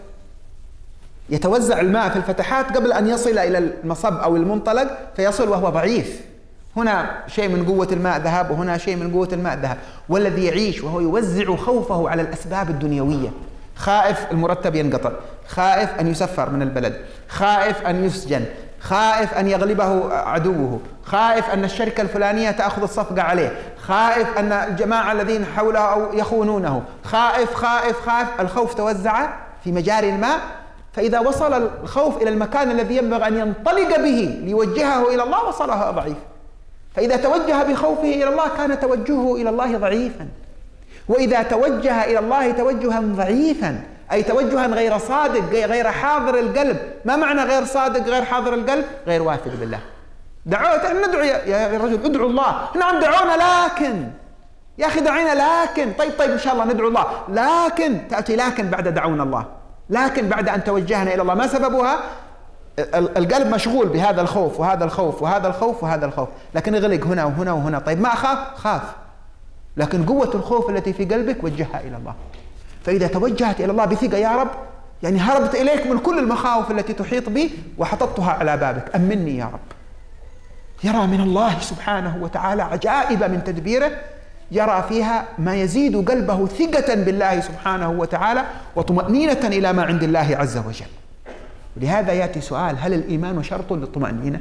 يتوزع الماء في الفتحات قبل أن يصل إلى المصب أو المنطلق، فيصل وهو ضعيف. هنا شيء من قوة الماء ذهب وهنا شيء من قوة الماء ذهب. والذي يعيش وهو يوزع خوفه على الأسباب الدنيوية، خائف المرتب ينقطع، خائف أن يسفر من البلد، خائف أن يسجن، خائف أن يغلبه عدوه، خائف أن الشركة الفلانية تأخذ الصفقة عليه، خائف أن الجماعة الذين حوله أو يخونونه، خائف خائف خائف. الخوف توزع في مجاري الماء، فإذا وصل الخوف إلى المكان الذي ينبغي أن ينطلق به ليوجهه إلى الله وصلها ضعيف. فإذا توجه بخوفه إلى الله كان توجهه إلى الله ضعيفا، وإذا توجه إلى الله توجها ضعيفا أي توجها غير صادق، غير حاضر القلب. ما معنى غير صادق غير حاضر القلب؟ غير واثق بالله. دعوة ندعو يا رجل، ادعوا الله. نعم دعونا، لكن يا أخي دعينا، لكن طيب إن شاء الله ندعو الله، لكن تأتي لكن بعد دعونا الله، لكن بعد أن توجهنا إلى الله. ما سببها؟ القلب مشغول بهذا الخوف وهذا الخوف وهذا الخوف وهذا الخوف، لكن يغلق هنا وهنا وهنا. طيب ما أخاف؟ خاف، لكن قوة الخوف التي في قلبك وجهها إلى الله. فإذا توجهت إلى الله بثقة، يا رب يعني هربت إليك من كل المخاوف التي تحيط بي وحططتها على بابك، أمني يا رب. يرى من الله سبحانه وتعالى عجائب من تدبيره، يرى فيها ما يزيد قلبه ثقة بالله سبحانه وتعالى وطمأنينة إلى ما عند الله عز وجل. ولهذا يأتي سؤال: هل الإيمان شرط للطمأنينة؟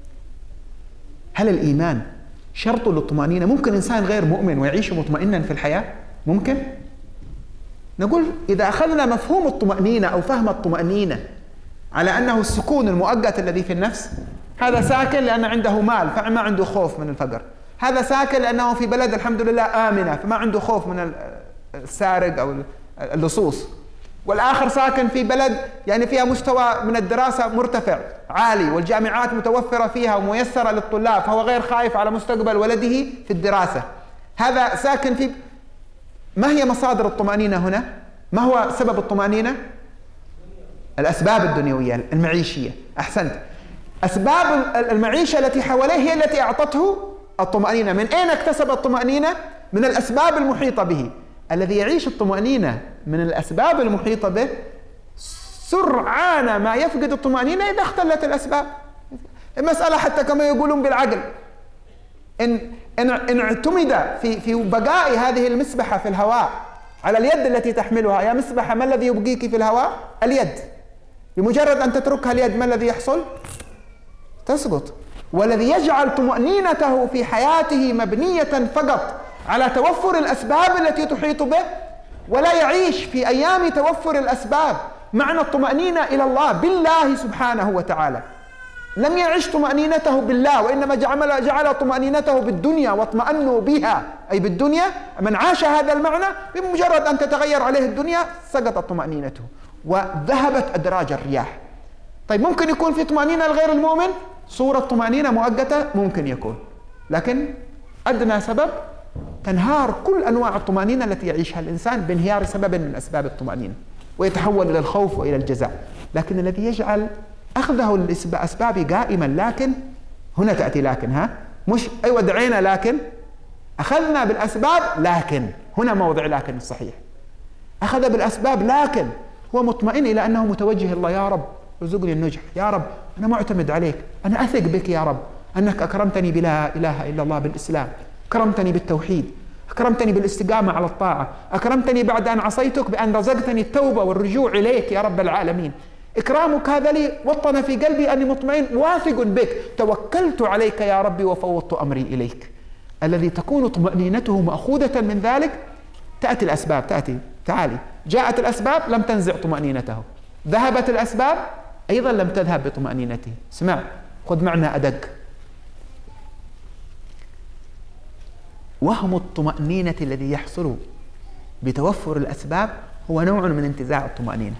هل الإيمان شرط للطمأنينة؟ ممكن إنسان غير مؤمن ويعيش مطمئنا في الحياة؟ ممكن؟ نقول إذا أخذنا مفهوم الطمأنينة أو فهم الطمأنينة على أنه السكون المؤقت الذي في النفس، هذا ساكن لأن عنده مال فما عنده خوف من الفقر، هذا ساكن لأنه في بلد الحمد لله آمنة فما عنده خوف من السارق أو اللصوص، والآخر ساكن في بلد يعني فيها مستوى من الدراسة مرتفع عالي والجامعات متوفرة فيها وميسرة للطلاب، فهو غير خايف على مستقبل ولده في الدراسة. هذا ساكن في. ما هي مصادر الطمأنينة هنا؟ ما هو سبب الطمأنينة؟ الأسباب الدنيوية المعيشية. أحسنت. أسباب المعيشة التي حواليه هي التي أعطته الطمأنينة. من أين اكتسب الطمأنينة؟ من الأسباب المحيطة به. الذي يعيش الطمأنينة من الأسباب المحيطة به سرعان ما يفقد الطمأنينة إذا اختلت الأسباب. المسألة حتى كما يقولون بالعقل، إن اعتمد في بقاء هذه المسبحة في الهواء على اليد التي تحملها. يا مسبحة ما الذي يبقيك في الهواء؟ اليد. بمجرد أن تتركها اليد ما الذي يحصل؟ تسقط. والذي يجعل طمأنينته في حياته مبنية فقط على توفر الأسباب التي تحيط به ولا يعيش في أيام توفر الأسباب معنى الطمأنينة إلى الله بالله سبحانه وتعالى. لم يعيش طمأنينته بالله، وإنما جعل طمأنينته بالدنيا واطمأنوا بها، أي بالدنيا. من عاش هذا المعنى بمجرد أن تتغير عليه الدنيا سقطت طمأنينته وذهبت أدراج الرياح. طيب ممكن يكون في طمأنينة لغير المؤمن، صورة طمأنينة مؤقتة ممكن يكون، لكن أدنى سبب تنهار كل أنواع الطمأنينة التي يعيشها الإنسان بانهيار سبب من أسباب الطمأنينة ويتحول إلى الخوف وإلى الجزع. لكن الذي يجعل أخذه الأسباب قائما، لكن هنا تأتي لكن، مش أيوة دعينا لكن أخذنا بالأسباب، لكن هنا موضع لكن الصحيح. أخذ بالأسباب لكن هو مطمئن إلى أنه متوجه الله، يا رب ارزقني النجح يا رب، أنا معتمد عليك، أنا أثق بك يا رب أنك أكرمتني بلا إله إلا الله بالإسلام، أكرمتني بالتوحيد، أكرمتني بالاستقامة على الطاعة، أكرمتني بعد أن عصيتك بأن رزقتني التوبة والرجوع إليك يا رب العالمين. إكرامك هذا لي وطن في قلبي أني مطمئن واثق بك، توكلت عليك يا ربي وفوضت أمري إليك. الذي تكون طمأنينته مأخوذة من ذلك، تأتي الأسباب، تعالي، جاءت الأسباب لم تنزع طمأنينته، ذهبت الأسباب أيضا لم تذهب بطمأنينته. اسمع، خذ معنا أدق. وهم الطمأنينة الذي يحصل بتوفر الأسباب هو نوع من انتزاع الطمأنينة.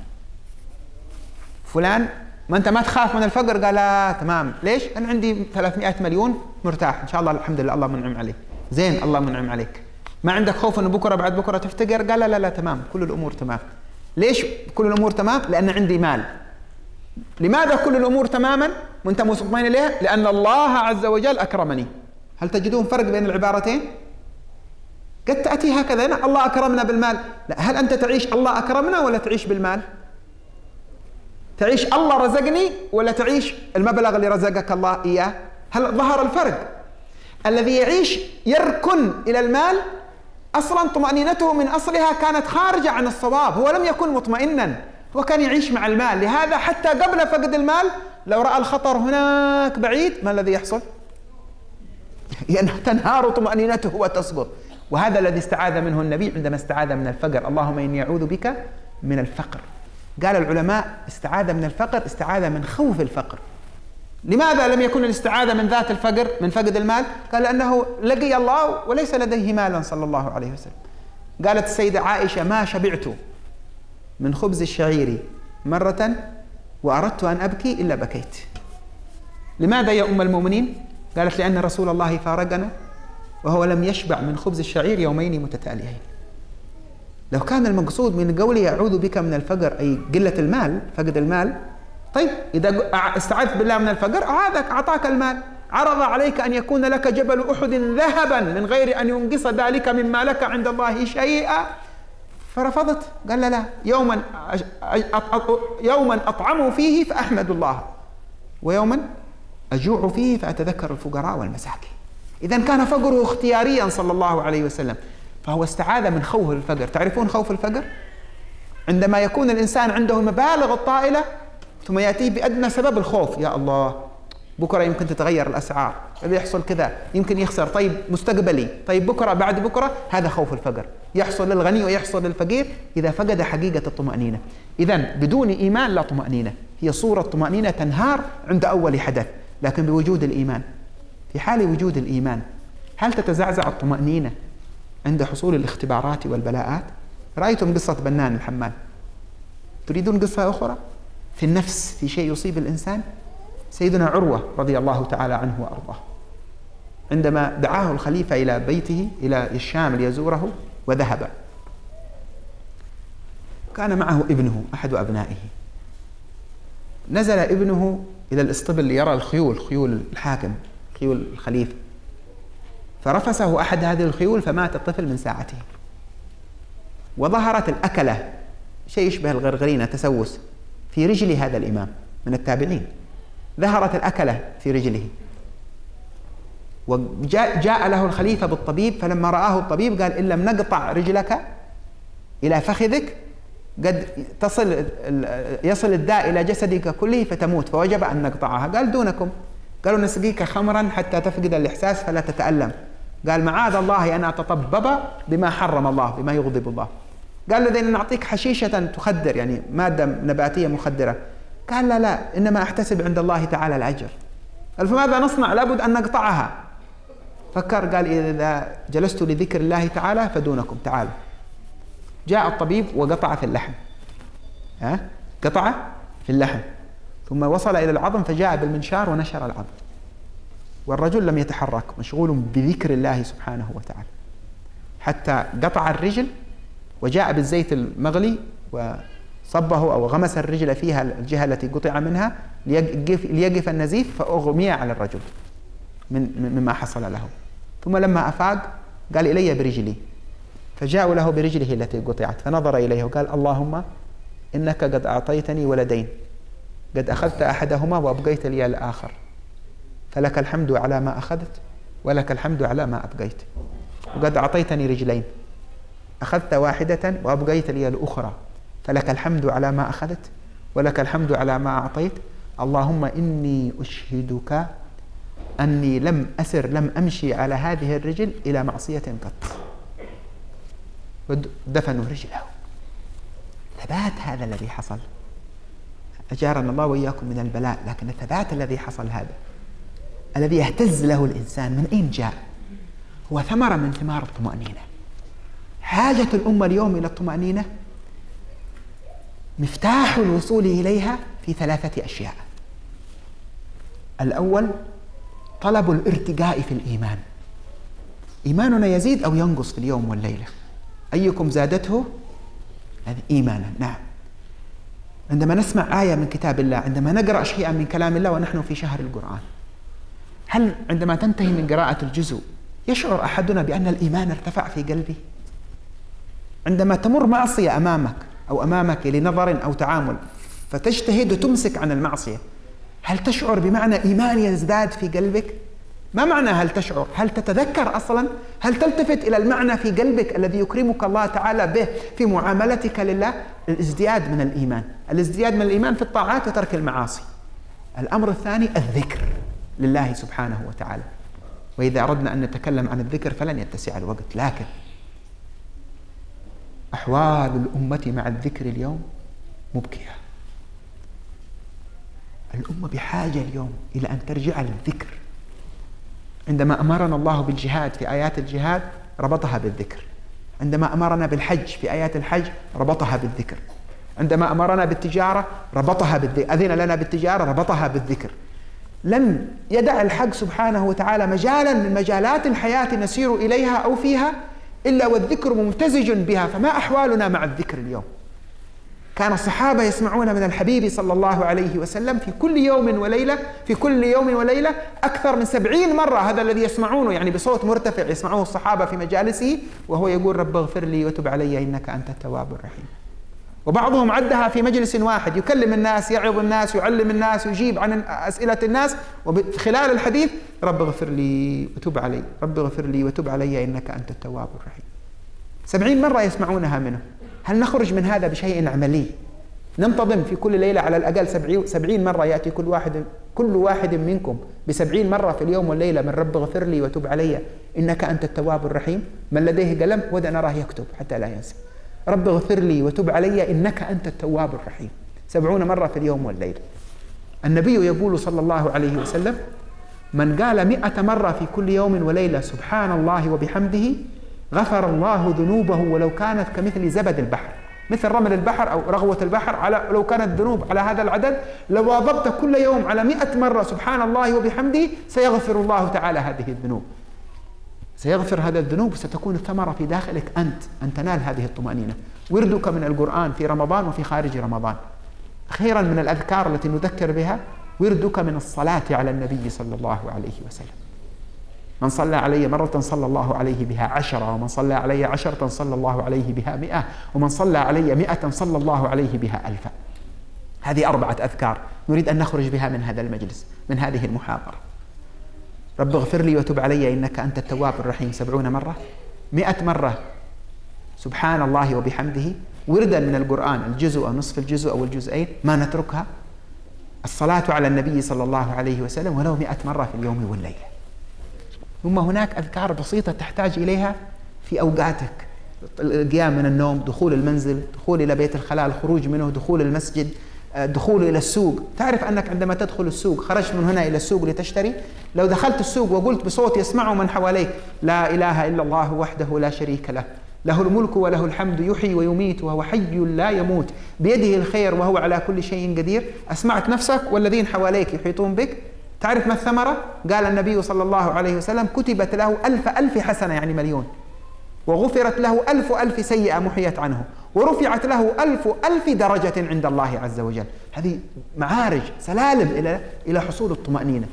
فلان ما أنت ما تخاف من الفقر؟ قال لا تمام. ليش؟ أنا عندي 300 مليون مرتاح إن شاء الله، الحمد لله الله منعم عليك. زين، الله منعم عليك. ما عندك خوف أنه بكرة بعد بكرة تفتقر؟ قال لا لا لا تمام، كل الأمور تمام. ليش كل الأمور تمام؟ لأن عندي مال. لماذا كل الأمور تماما وأنت مطمئن إليها؟ لأن الله عز وجل أكرمني. هل تجدون فرق بين العبارتين؟ قد تأتي هكذا، الله أكرمنا بالمال. لا، هل أنت تعيش الله أكرمنا ولا تعيش بالمال؟ تعيش الله رزقني ولا تعيش المبلغ اللي رزقك الله إياه؟ هل ظهر الفرق؟ الذي يعيش يركن إلى المال أصلا طمأنينته من أصلها كانت خارجة عن الصواب، هو لم يكن مطمئنا، هو كان يعيش مع المال. لهذا حتى قبل فقد المال لو رأى الخطر هناك بعيد، ما الذي يحصل؟ تنهار طمأنينته وتسقط. وهذا الذي استعاذ منه النبي عندما استعاذ من الفقر، اللهم إني أعوذ بك من الفقر. قال العلماء استعاذ من الفقر، استعاذ من خوف الفقر. لماذا لم يكن الاستعاذة من ذات الفقر، من فقد المال؟ قال لأنه لقي الله وليس لديه مالا صلى الله عليه وسلم. قالت السيدة عائشة ما شبعت من خبز الشعير مرة وأردت أن أبكي إلا بكيت. لماذا يا أم المؤمنين؟ قالت لأن رسول الله فارقنا وهو لم يشبع من خبز الشعير يومين متتاليين. لو كان المقصود من قولي أعوذ بك من الفقر أي قلة المال، فقد المال، طيب إذا استعذت بالله من الفقر أعطاك المال، عرض عليك أن يكون لك جبل أحد ذهبا من غير أن ينقص ذلك مما لك عند الله شيئا، فرفضت. قال لا، يوما أطعم فيه فأحمد الله، ويوما أجوع فيه فأتذكر الفقراء والمساكين. إذن كان فقره اختياريا صلى الله عليه وسلم، فهو استعاذ من خوف الفقر. تعرفون خوف الفقر؟ عندما يكون الإنسان عنده المبالغ الطائلة ثم يأتيه بأدنى سبب الخوف، يا الله بكرة يمكن تتغير الأسعار، يحصل كذا، يمكن يخسر، طيب مستقبلي، طيب بكرة بعد بكرة، هذا خوف الفقر. يحصل للغني ويحصل للفقير إذا فقد حقيقة الطمأنينة. إذن بدون إيمان لا طمأنينة، هي صورة طمأنينة تنهار عند أول حدث، لكن بوجود الإيمان. في حال وجود الإيمان هل تتزعزع الطمأنينة عند حصول الاختبارات والبلاءات؟ رأيتم قصة بنان الحمال، تريدون قصة أخرى في النفس في شيء يصيب الإنسان؟ سيدنا عروة رضي الله تعالى عنه وأرضاه، عندما دعاه الخليفة إلى بيته إلى الشام ليزوره وذهب، كان معه ابنه أحد أبنائه. نزل ابنه إلى الإسطبل ليرى الخيول، خيول الحاكم، خيول الخليفة، فرفسه أحد هذه الخيول فمات الطفل من ساعته. وظهرت الأكلة، شيء يشبه الغرغرينة، تسوس في رجل هذا الإمام من التابعين، ظهرت الأكلة في رجله. وجاء له الخليفة بالطبيب، فلما رآه الطبيب قال إن لم نقطع رجلك إلى فخذك قد يصل الداء إلى جسدك كله فتموت، فوجب أن نقطعها. قال دونكم، قالوا نسقيك خمرا حتى تفقد الإحساس فلا تتألم. قال معاذ الله أن أتطبب بما حرم الله، بما يغضب الله. قال له نعطيك حشيشة تخدر، يعني مادة نباتية مخدرة. قال لا لا، إنما أحتسب عند الله تعالى الأجر. قال فماذا نصنع؟ لابد أن نقطعها. فكر قال إذا جلست لذكر الله تعالى فدونكم، تعالوا. جاء الطبيب وقطع في اللحم، قطع في اللحم، ثم وصل إلى العظم فجاء بالمنشار ونشر العظم، والرجل لم يتحرك، مشغول بذكر الله سبحانه وتعالى، حتى قطع الرجل وجاء بالزيت المغلي وصبه أو غمس الرجل فيها الجهة التي قطع منها ليقف النزيف، فأغمي على الرجل مما حصل له. ثم لما أفاق قال إلي برجلي، فجاءوا له برجله التي قطعت، فنظر إليه وقال اللهم إنك قد أعطيتني ولدين، قد أخذت أحدهما وأبقيت لي الآخر، فلك الحمد على ما أخذت ولك الحمد على ما أبقيت. وقد أعطيتني رجلين، أخذت واحدة وأبقيت لي الأخرى، فلك الحمد على ما أخذت ولك الحمد على ما أعطيت. اللهم إني أشهدك أني لم أمشي على هذه الرجل إلى معصية قط. ودفنوا رجله. ثبات هذا الذي حصل، أجارنا الله وإياكم من البلاء، لكن الثبات الذي حصل هذا الذي يهتز له الإنسان من أين جاء؟ هو ثمرة من ثمار الطمأنينة. حاجة الأمة اليوم إلى الطمأنينة مفتاح الوصول إليها في 3 أشياء. الأول طلب الارتقاء في الإيمان. إيماننا يزيد أو ينقص في اليوم والليلة. أيكم زادته إيمانا؟ نعم. عندما نسمع آية من كتاب الله، عندما نقرأ شيئا من كلام الله ونحن في شهر القرآن، هل عندما تنتهي من قراءة الجزء يشعر أحدنا بأن الإيمان ارتفع في قلبه؟ عندما تمر معصية أمامك أو أمامك لنظر أو تعامل فتجتهد وتمسك عن المعصية، هل تشعر بمعنى إيمان يزداد في قلبك؟ ما معنى هل تشعر؟ هل تتذكر أصلا؟ هل تلتفت إلى المعنى في قلبك الذي يكرمك الله تعالى به في معاملتك لله؟ الازدياد من الإيمان، الازدياد من الإيمان في الطاعات وترك المعاصي. الأمر الثاني الذكر لله سبحانه وتعالى. وإذا أردنا أن نتكلم عن الذكر فلن يتسع الوقت، لكن أحوال الأمة مع الذكر اليوم مبكية. الأمة بحاجة اليوم إلى أن ترجع للذكر. عندما أمرنا الله بالجهاد في آيات الجهاد ربطها بالذكر، عندما أمرنا بالحج في آيات الحج ربطها بالذكر، عندما أمرنا بالتجارة ربطها بالذكر، أذن لنا بالتجارة ربطها بالذكر. لم يدع الحق سبحانه وتعالى مجالا من مجالات الحياة نسير إليها أو فيها إلا والذكر ممتزج بها. فما أحوالنا مع الذكر اليوم؟ كان الصحابة يسمعون من الحبيب صلى الله عليه وسلم في كل يوم وليلة، في كل يوم وليلة أكثر من 70 مرة، هذا الذي يسمعونه يعني بصوت مرتفع يسمعوه الصحابة في مجالسه، وهو يقول رب اغفر لي وتب علي إنك أنت التواب الرحيم. وبعضهم عدها في مجلس واحد، يكلم الناس، يعظ الناس، يعلم الناس، يجيب عن أسئلة الناس، وخلال الحديث رب اغفر لي وتب علي، رب اغفر لي وتب علي إنك أنت التواب الرحيم. 70 مرة يسمعونها منه. هل نخرج من هذا بشيء عملي ننتظم في كل ليلة على الأقل 70 مرة يأتي كل واحد منكم ب70 مرة في اليوم والليلة من رب اغفر لي وتب علي إنك أنت التواب الرحيم؟ من لديه قلم ودع نراه يكتب حتى لا ينسى. رب اغفر لي وتب علي إنك أنت التواب الرحيم 70 مرة في اليوم والليلة. النبي يقول صلى الله عليه وسلم من قال 100 مرة في كل يوم وليلة سبحان الله وبحمده غفر الله ذنوبه ولو كانت كمثل زبد البحر، مثل رمل البحر أو رغوة البحر. لو كانت ذنوب على هذا العدد لو واظبت كل يوم على 100 مرة سبحان الله وبحمده سيغفر الله تعالى هذه الذنوب، سيغفر هذا الذنوب، ستكون الثمرة في داخلك أنت أن تنال هذه الطمأنينة. وردك من القرآن في رمضان وفي خارج رمضان. أخيرا من الأذكار التي نذكر بها وردك من الصلاة على النبي صلى الله عليه وسلم. من صلى علي مرة صلى الله عليه بها 10، ومن صلى علي 10 صلى الله عليه بها 100، ومن صلى علي 100 صلى الله عليه بها 1000. هذه 4 أذكار نريد أن نخرج بها من هذا المجلس، من هذه المحاضرة. رب اغفر لي وتب علي إنك أنت التواب الرحيم 70 مرة، 100 مرة سبحان الله وبحمده، وردا من القرآن الجزء أو نصف الجزء أو الجزئين ما نتركها، الصلاة على النبي صلى الله عليه وسلم ولو 100 مرة في اليوم والليلة. ثم هناك أذكار بسيطة تحتاج إليها في أوقاتك: القيام من النوم، دخول المنزل، دخول إلى بيت الخلاء، الخروج منه، دخول المسجد، دخول إلى السوق. تعرف أنك عندما تدخل السوق، خرجت من هنا إلى السوق لتشتري، لو دخلت السوق وقلت بصوت يسمعه من حواليك لا إله إلا الله وحده لا شريك له، له الملك وله الحمد يحيي ويميت وهو حي لا يموت بيده الخير وهو على كل شيء قدير، أسمعت نفسك والذين حواليك يحيطون بك. تعرف ما الثمرة؟ قال النبي صلى الله عليه وسلم كتبت له 1000 حسنة يعني مليون، وغفرت له 1000 سيئة محيت عنه، ورفعت له 1000 درجة عند الله عز وجل. هذه معارج سلالم إلى حصول الطمأنينة.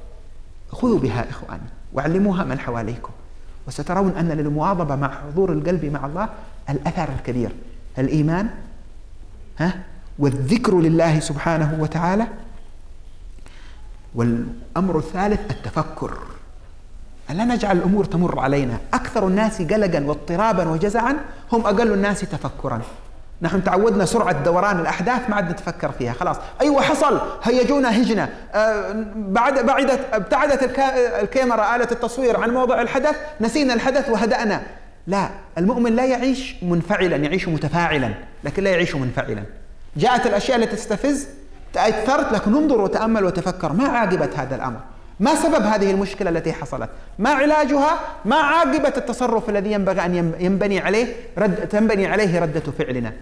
خذوا بها إخواني وعلموها من حواليكم، وسترون أن للمواظبة مع حضور القلب مع الله الأثر الكبير. الإيمان والذكر لله سبحانه وتعالى. والأمر الثالث التفكر، ألا نجعل الأمور تمر علينا. أكثر الناس قلقا واضطرابا وجزعا هم أقل الناس تفكرا. نحن تعودنا سرعة دوران الأحداث ما عاد نتفكر فيها، خلاص أيوة حصل هيجونا هجنا، ابتعدت الكاميرا آلة التصوير عن موضع الحدث، نسينا الحدث وهدأنا. لا، المؤمن لا يعيش منفعلا، يعيش متفاعلا، لكن لا يعيش منفعلا. جاءت الأشياء التي تستفز، تأثرت، لكن انظر وتأمل وتفكر ما عاقبة هذا الأمر، ما سبب هذه المشكلة التي حصلت، ما علاجها، ما عاقبة التصرف الذي ينبغي أن تنبني عليه ردة فعلنا.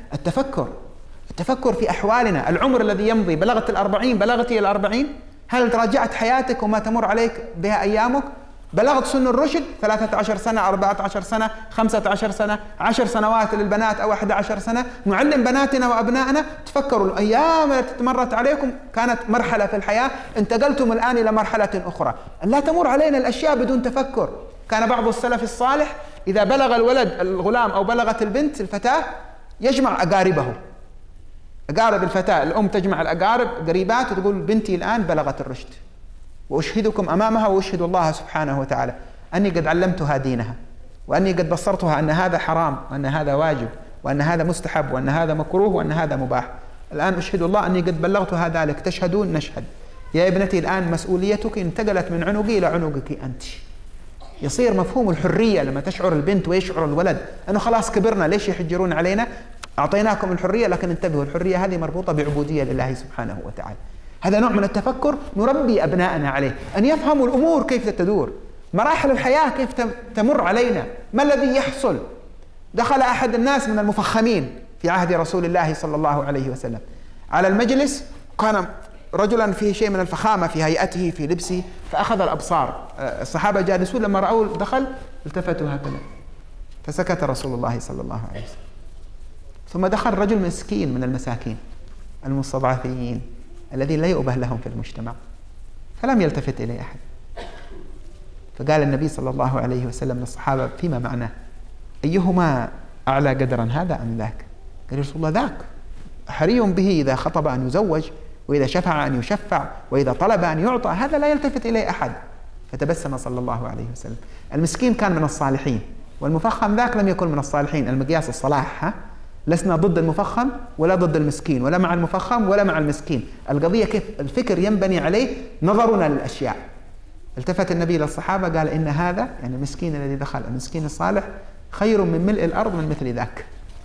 التفكر في أحوالنا. العمر الذي يمضي، بلغت 40، بلغت إلى 40، هل راجعت حياتك وما تمر عليك بها أيامك؟ بلغت سن الرشد 13 سنة، 14 سنة، 15 سنة، 10 سنوات للبنات أو 11 سنة. نعلم بناتنا وأبنائنا تفكروا الأيام التي مرت عليكم كانت مرحلة في الحياة، انتقلتم الآن إلى مرحلة أخرى. لا تمر علينا الأشياء بدون تفكر. كان بعض السلف الصالح إذا بلغ الولد الغلام أو بلغت البنت الفتاة يجمع أقاربه، أقارب الفتاة، الأم تجمع الأقارب قريبات وتقول بنتي الآن بلغت الرشد، وأشهدكم أمامها وأشهد الله سبحانه وتعالى أني قد علمتها دينها، وأني قد بصرتها أن هذا حرام، وأن هذا واجب، وأن هذا مستحب، وأن هذا مكروه، وأن هذا مباح. الآن أشهد الله أني قد بلغتها ذلك، تشهدون؟ نشهد. يا ابنتي الآن مسؤوليتك انتقلت من عنقي إلى عنقك أنت. يصير مفهوم الحرية لما تشعر البنت ويشعر الولد أنه خلاص كبرنا، ليش يحجرون علينا؟ أعطيناكم الحرية، لكن انتبهوا الحرية هذه مربوطة بعبودية لله سبحانه وتعالى. هذا نوع من التفكر نربي أبناءنا عليه، أن يفهموا الأمور كيف تدور، مراحل الحياة كيف تمر علينا، ما الذي يحصل. دخل أحد الناس من المفخمين في عهد رسول الله صلى الله عليه وسلم على المجلس، كان رجلا فيه شيء من الفخامة في هيئته في لبسه، فأخذ الأبصار. الصحابة جالسون لما رأوا دخل التفتوا هكذا، فسكت رسول الله صلى الله عليه وسلم. ثم دخل رجل مسكين من المساكين المستضعفين الذين لا يؤبه لهم في المجتمع، فلم يلتفت إليه أحد. فقال النبي صلى الله عليه وسلم للصحابة فيما معناه، أيهما أعلى قدرا هذا أم ذاك؟ قال رسول الله ذاك حري به إذا خطب أن يزوج، وإذا شفع أن يشفع، وإذا طلب أن يعطى، هذا لا يلتفت إليه أحد. فتبسم صلى الله عليه وسلم. المسكين كان من الصالحين، والمفخم ذاك لم يكن من الصالحين. المقياس الصلاح، ها؟ لسنا ضد المفخم ولا ضد المسكين، ولا مع المفخم ولا مع المسكين. القضية كيف الفكر ينبني عليه نظرنا للأشياء. التفت النبي للصحابة قال إن هذا، يعني المسكين الذي دخل، المسكين الصالح، خير من ملء الأرض من مثل ذاك.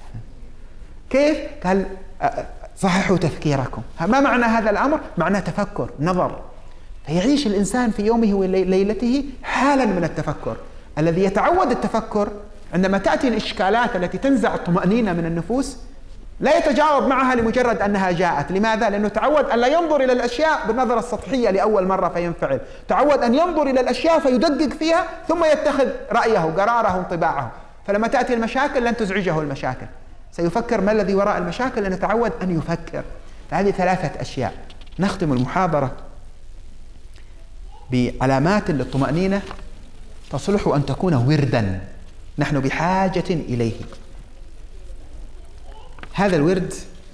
كيف؟ قال صححوا تفكيركم. ما معنى هذا الأمر؟ معناه تفكر، نظر. فيعيش الإنسان في يومه وليلته حالا من التفكر. الذي يتعود التفكر عندما تأتي الإشكالات التي تنزع الطمأنينة من النفوس لا يتجاوب معها لمجرد أنها جاءت. لماذا؟ لأنه تعود أن لا ينظر إلى الأشياء بالنظرة السطحية لأول مرة فينفعل، تعود أن ينظر إلى الأشياء فيدقق فيها ثم يتخذ رأيه، قراره، انطباعه. فلما تأتي المشاكل لن تزعجه المشاكل، سيفكر ما الذي وراء المشاكل لأنه تعود أن يفكر. فهذه 3 أشياء. نختم المحاضرة بعلامات للطمأنينة تصلح أن تكون وردا نحن بحاجة إليه. هذا الورد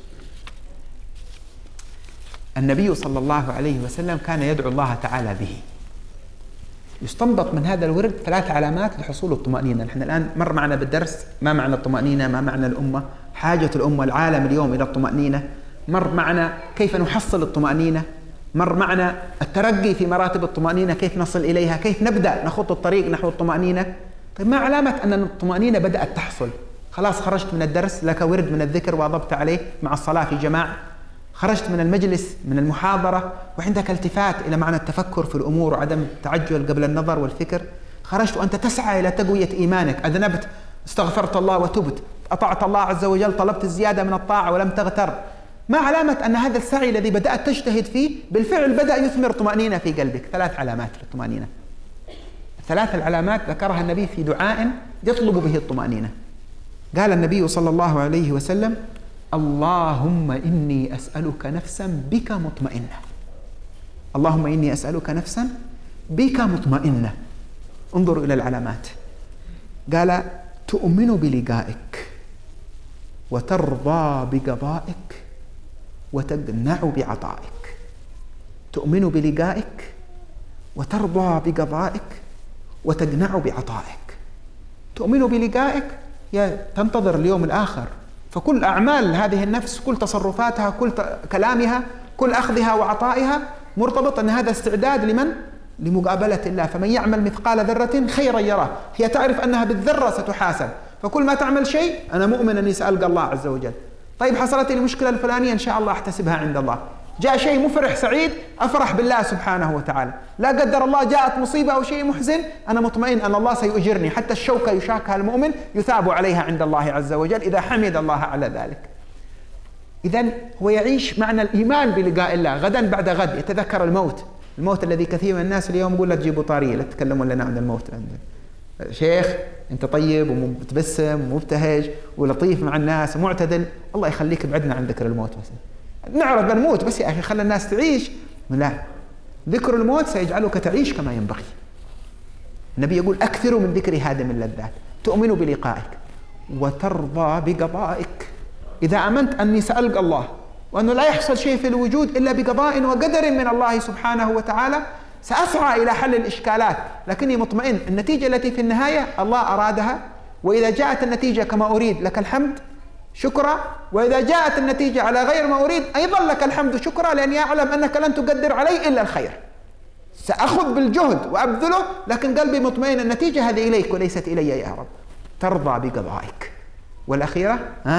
النبي صلى الله عليه وسلم كان يدعو الله تعالى به. يستنبط من هذا الورد 3 علامات لحصول الطمأنينة. نحن الآن مر معنا بالدرس ما معنى الطمأنينة، ما معنى الأمة، حاجة الأمة العالم اليوم إلى الطمأنينة، مر معنا كيف نحصل الطمأنينة، مر معنا الترقي في مراتب الطمأنينة، كيف نصل إليها، كيف نبدأ نخط الطريق نحو الطمأنينة. طيب ما علامة أن الطمأنينة بدأت تحصل؟ خلاص خرجت من الدرس، لك ورد من الذكر واظبت عليه مع الصلاة في جماعة، خرجت من المجلس من المحاضرة وعندك التفات إلى معنى التفكر في الأمور وعدم التعجل قبل النظر والفكر، خرجت وأنت تسعى إلى تقوية إيمانك، أذنبت استغفرت الله وتبت، أطعت الله عز وجل، طلبت الزيادة من الطاعة ولم تغتر. ما علامة أن هذا السعي الذي بدأت تجتهد فيه بالفعل بدأ يثمر طمأنينة في قلبك؟ 3 علامات للطمأنينة. 3 العلامات ذكرها النبي في دعاء يطلب به الطمأنينة. قال النبي صلى الله عليه وسلم: اللهم إني أسألك نفسا بك مطمئنة. اللهم إني أسألك نفسا بك مطمئنة. انظروا إلى العلامات. قال: تؤمن بلقائك، وترضى بقضائك، وتقنع بعطائك. تؤمن بلقائك وترضى بقضائك وتقنع بعطائك. تؤمن بلقائك تنتظر اليوم الآخر، فكل أعمال هذه النفس، كل تصرفاتها، كل كلامها، كل أخذها وعطائها مرتبط أن هذا استعداد لمن؟ لمقابلة الله. فمن يعمل مثقال ذرة خيرا يراه. هي تعرف أنها بالذرة ستحاسب، فكل ما تعمل شيء أنا مؤمن أني سألقى الله عز وجل. طيب حصلت لي المشكلة الفلانية إن شاء الله أحتسبها عند الله. جاء شيء مفرح سعيد أفرح بالله سبحانه وتعالى. لا قدر الله جاءت مصيبة أو شيء محزن أنا مطمئن أن الله سيؤجرني. حتى الشوكة يشاكها المؤمن يثاب عليها عند الله عز وجل إذا حمد الله على ذلك. إذن هو يعيش معنى الإيمان بلقاء الله. غدا بعد غد يتذكر الموت الذي كثير من الناس اليوم يقول لا تجيبوا طارية، لا تتكلمون لنا عن الموت. شيخ أنت طيب ومتبسم ومبتهج ولطيف مع الناس ومعتدل، الله يخليك ابعدنا عن ذكر الموت. بس نعرف بنموت بس يا أخي خلى الناس تعيش. لا، ذكر الموت سيجعلك تعيش كما ينبغي. النبي يقول أكثروا من ذكر هادم اللذات. تؤمن بلقائك وترضى بقضائك. إذا آمنت أني سألقى الله وأنه لا يحصل شيء في الوجود إلا بقضاء وقدر من الله سبحانه وتعالى، سأسعى إلى حل الإشكالات، لكني مطمئن النتيجة التي في النهاية الله أرادها، وإذا جاءت النتيجة كما أريد لك الحمد شكرا، وإذا جاءت النتيجة على غير ما أريد أيضا لك الحمد شكرا، لأني أعلم أنك لن تقدر علي إلا الخير. سأخذ بالجهد وأبذله، لكن قلبي مطمئن النتيجة هذه إليك وليست إلي يا رب. ترضى بقضائك. والأخيرة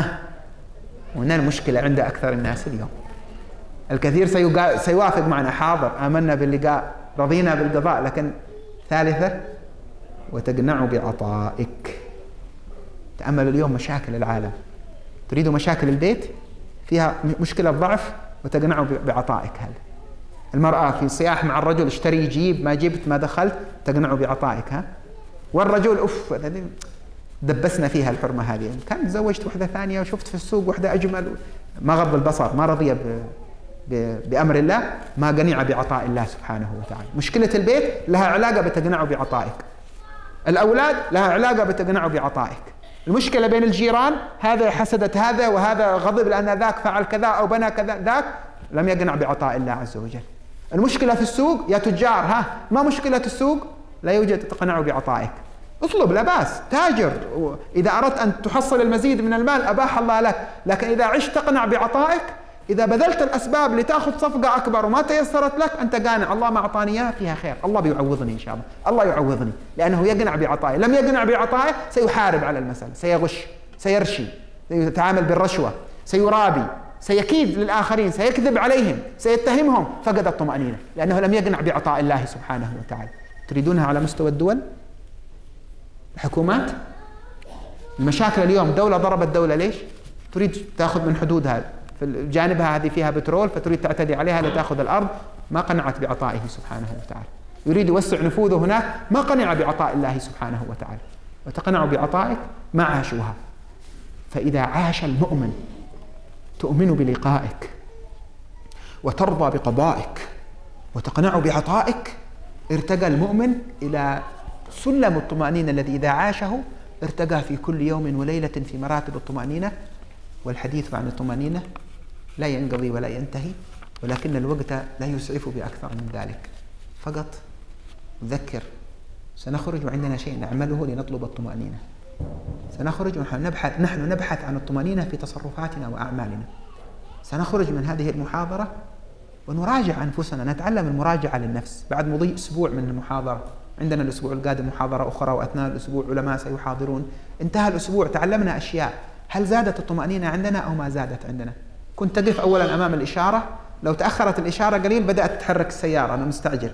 هنا المشكلة عند أكثر الناس اليوم. الكثير سيوافق معنا، حاضر آمنا باللقاء رضينا بالقضاء، لكن ثالثة وتقنع بعطائك. تأمل اليوم مشاكل العالم. تريد مشاكل البيت فيها مشكلة ضعف وتقنع بعطائك. هذا المرأة في صياح مع الرجل اشتري جيب، ما جبت ما دخلت، تقنع بعطائك. والرجل دبسنا فيها الحرمة هذه، كان تزوجت وحدة ثانية وشفت في السوق وحدة أجمل، ما غض البصر، ما رضي بأمر الله، ما قنع بعطاء الله سبحانه وتعالى. مشكلة البيت لها علاقة بتقنع بعطائك. الأولاد لها علاقة بتقنع بعطائك. المشكلة بين الجيران، هذا حسدت هذا وهذا غضب لأن ذاك فعل كذا أو بنى كذا، ذاك لم يقنع بعطاء الله عز وجل. المشكلة في السوق يا تجار، ما مشكلة السوق؟ لا يوجد تقنع بعطائك. اطلب لا بأس، تاجر، إذا أردت أن تحصل المزيد من المال أباح الله لك، لكن إذا عشت تقنع بعطائك، إذا بذلت الأسباب لتأخذ صفقة أكبر وما تيسرت لك، أنت قانع الله ما أعطاني إياه فيها خير، الله بيعوضني إن شاء الله، الله يعوضني، لأنه يقنع بعطائه. لم يقنع بعطائه سيحارب على المسألة، سيغش، سيرشي، سيتعامل بالرشوة، سيرابي، سيكيد للآخرين، سيكذب عليهم، سيتهمهم، فقد الطمأنينة، لأنه لم يقنع بعطاء الله سبحانه وتعالى. تريدونها على مستوى الدول؟ الحكومات؟ المشاكل اليوم، دولة ضربت دولة، ليش؟ تريد تأخذ من حدودها، في جانبها هذه فيها بترول فتريد تعتدي عليها لتأخذ الأرض، ما قنعت بعطائه سبحانه وتعالى. يريد يوسع نفوذه هناك، ما قنع بعطاء الله سبحانه وتعالى. وتقنع بعطائك ما عاشوها. فإذا عاش المؤمن تؤمن بلقائك وترضى بقضائك وتقنع بعطائك، ارتقى المؤمن إلى سلم الطمأنينة الذي إذا عاشه ارتقى في كل يوم وليلة في مراتب الطمأنينة. والحديث عن الطمأنينة لا ينقضي ولا ينتهي، ولكن الوقت لا يسعف بأكثر من ذلك. فقط نذكر، سنخرج وعندنا شيء نعمله لنطلب الطمأنينة. سنخرج ونحن نبحث عن الطمأنينة في تصرفاتنا وأعمالنا. سنخرج من هذه المحاضرة ونراجع أنفسنا، نتعلم المراجعة للنفس. بعد مضي أسبوع من المحاضرة، عندنا الأسبوع القادم محاضرة أخرى، وأثناء الأسبوع علماء سيحاضرون. انتهى الأسبوع تعلمنا أشياء، هل زادت الطمأنينة عندنا أو ما زادت عندنا؟ كنت تقف أولا أمام الإشارة، لو تأخرت الإشارة قليل بدأت تتحرك السيارة، أنا مستعجل،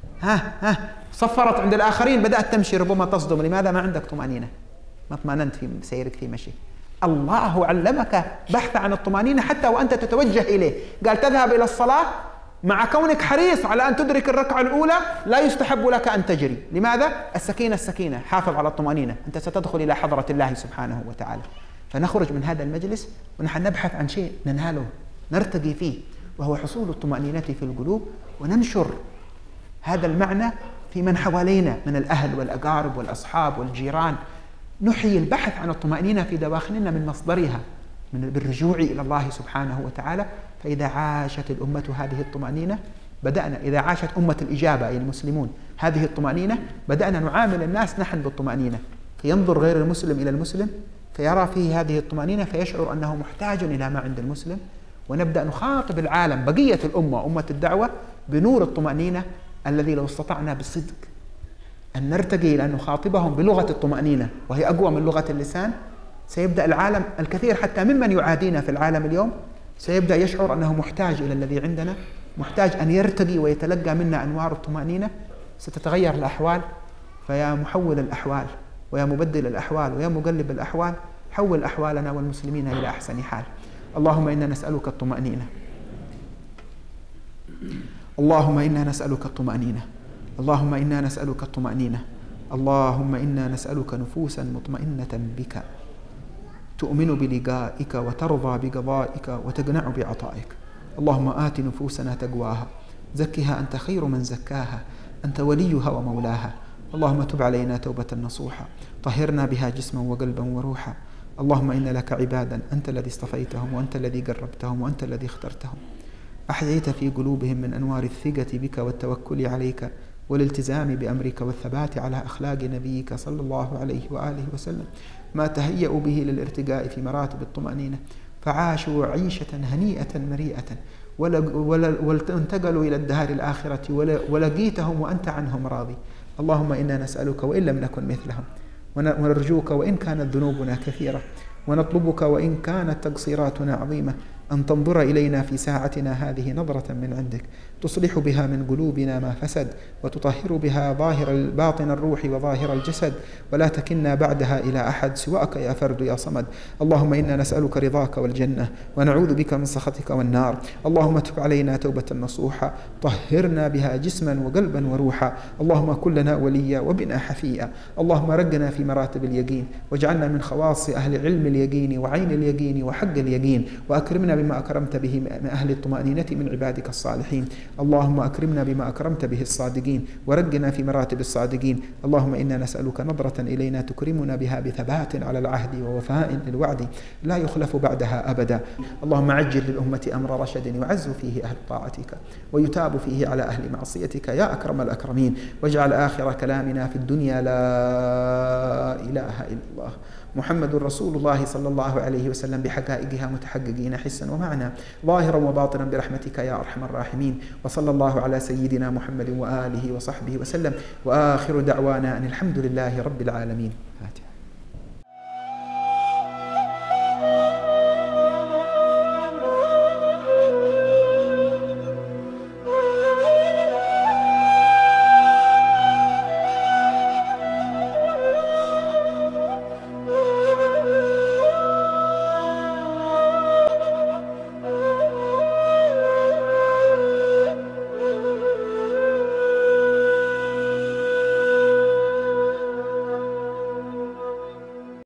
صفرت عند الآخرين بدأت تمشي، ربما تصدم. لماذا؟ ما عندك طمأنينة، ما اطمأننت في سيرك في مشي. الله علمك بحث عن الطمأنينة حتى وأنت تتوجه إليه. قال تذهب إلى الصلاة مع كونك حريص على أن تدرك الركعة الأولى، لا يستحب لك أن تجري. لماذا؟ السكينة، حافظ على الطمأنينة، أنت ستدخل إلى حضرة الله سبحانه وتعالى. فنخرج من هذا المجلس ونحن نبحث عن شيء نناله، نرتقي فيه، وهو حصول الطمأنينة في القلوب، وننشر هذا المعنى في من حوالينا من الأهل والأقارب والأصحاب والجيران. نحيي البحث عن الطمأنينة في دواخلنا من مصدرها، بالرجوع إلى الله سبحانه وتعالى. فإذا عاشت الأمة هذه الطمأنينة إذا عاشت أمة الإجابة أي المسلمون هذه الطمأنينة بدأنا نعامل الناس نحن بالطمأنينة، فينظر غير المسلم إلى المسلم فيرى فيه هذه الطمأنينة فيشعر أنه محتاج إلى ما عند المسلم، ونبدأ نخاطب العالم بقية الأمة أمة الدعوة بنور الطمأنينة الذي لو استطعنا بالصدق أن نرتقي إلى أن نخاطبهم بلغة الطمأنينة وهي أقوى من لغة اللسان، سيبدأ العالم الكثير حتى ممن يعادينا في العالم اليوم سيبدأ يشعر أنه محتاج إلى الذي عندنا، محتاج أن يرتقي ويتلقى منا أنوار الطمأنينة. ستتغير الأحوال. فيا محول الأحوال ويا مبدل الأحوال ويا مقلب الأحوال حول أحوالنا والمسلمين إلى أحسن حال. اللهم إنا نسألك الطمأنينة، اللهم إنا نسألك الطمأنينة، اللهم إنا نسألك الطمأنينة، اللهم إنا نسألك نفوسا مطمئنة بك تؤمن بلقائك وترضى بقضائك وتقنع بعطائك. اللهم آت نفوسنا تقواها، زكها أنت خير من زكاها، أنت وليها ومولاها. اللهم تب علينا توبة نصوحا طهرنا بها جسما وقلبا وروحا. اللهم إن لك عبادا أنت الذي اصطفيتهم وأنت الذي قربتهم وأنت الذي اخترتهم، أحييت في قلوبهم من أنوار الثقة بك والتوكل عليك والالتزام بأمرك والثبات على أخلاق نبيك صلى الله عليه وآله وسلم ما تهيأوا به للارتقاء في مراتب الطمأنينة، فعاشوا عيشة هنيئة مريئة وانتقلوا إلى الدار الآخرة ولقيتهم وأنت عنهم راضي. اللهم إنا نسألك وإن لم نكن مثلهم، ونرجوك وإن كانت ذنوبنا كثيرة، ونطلبك وإن كانت تقصيراتنا عظيمة أن تنظر إلينا في ساعتنا هذه نظرة من عندك تصلح بها من قلوبنا ما فسد، وتطهر بها باطن الروح وظاهر الجسد، ولا تكلنا بعدها إلى أحد سواك يا فرد يا صمد. اللهم إنا نسألك رضاك والجنة ونعوذ بك من سخطك والنار. اللهم تب علينا توبة نصوحا طهرنا بها جسما وقلبا وروحا. اللهم كن لنا وليا وبنا حفيا. اللهم رقنا في مراتب اليقين واجعلنا من خواص أهل علم اليقين وعين اليقين وحق اليقين، وأكرمنا بما أكرمت به من أهل الطمأنينة من عبادك الصالحين. اللهم أكرمنا بما أكرمت به الصادقين ورقنا في مراتب الصادقين. اللهم إنا نسألك نظرة إلينا تكرمنا بها بثبات على العهد ووفاء للوعد لا يخلف بعدها أبدا. اللهم عجل للأمة أمر رشد يعز فيه أهل طاعتك ويتاب فيه على أهل معصيتك يا أكرم الأكرمين، واجعل آخر كلامنا في الدنيا لا إله إلا الله محمد رسول الله صلى الله عليه وسلم بحقائقها متحققين حسا ومعنى ظاهرا وباطنا برحمتك يا أرحم الراحمين. وصلى الله على سيدنا محمد وآله وصحبه وسلم، وآخر دعوانا أن الحمد لله رب العالمين.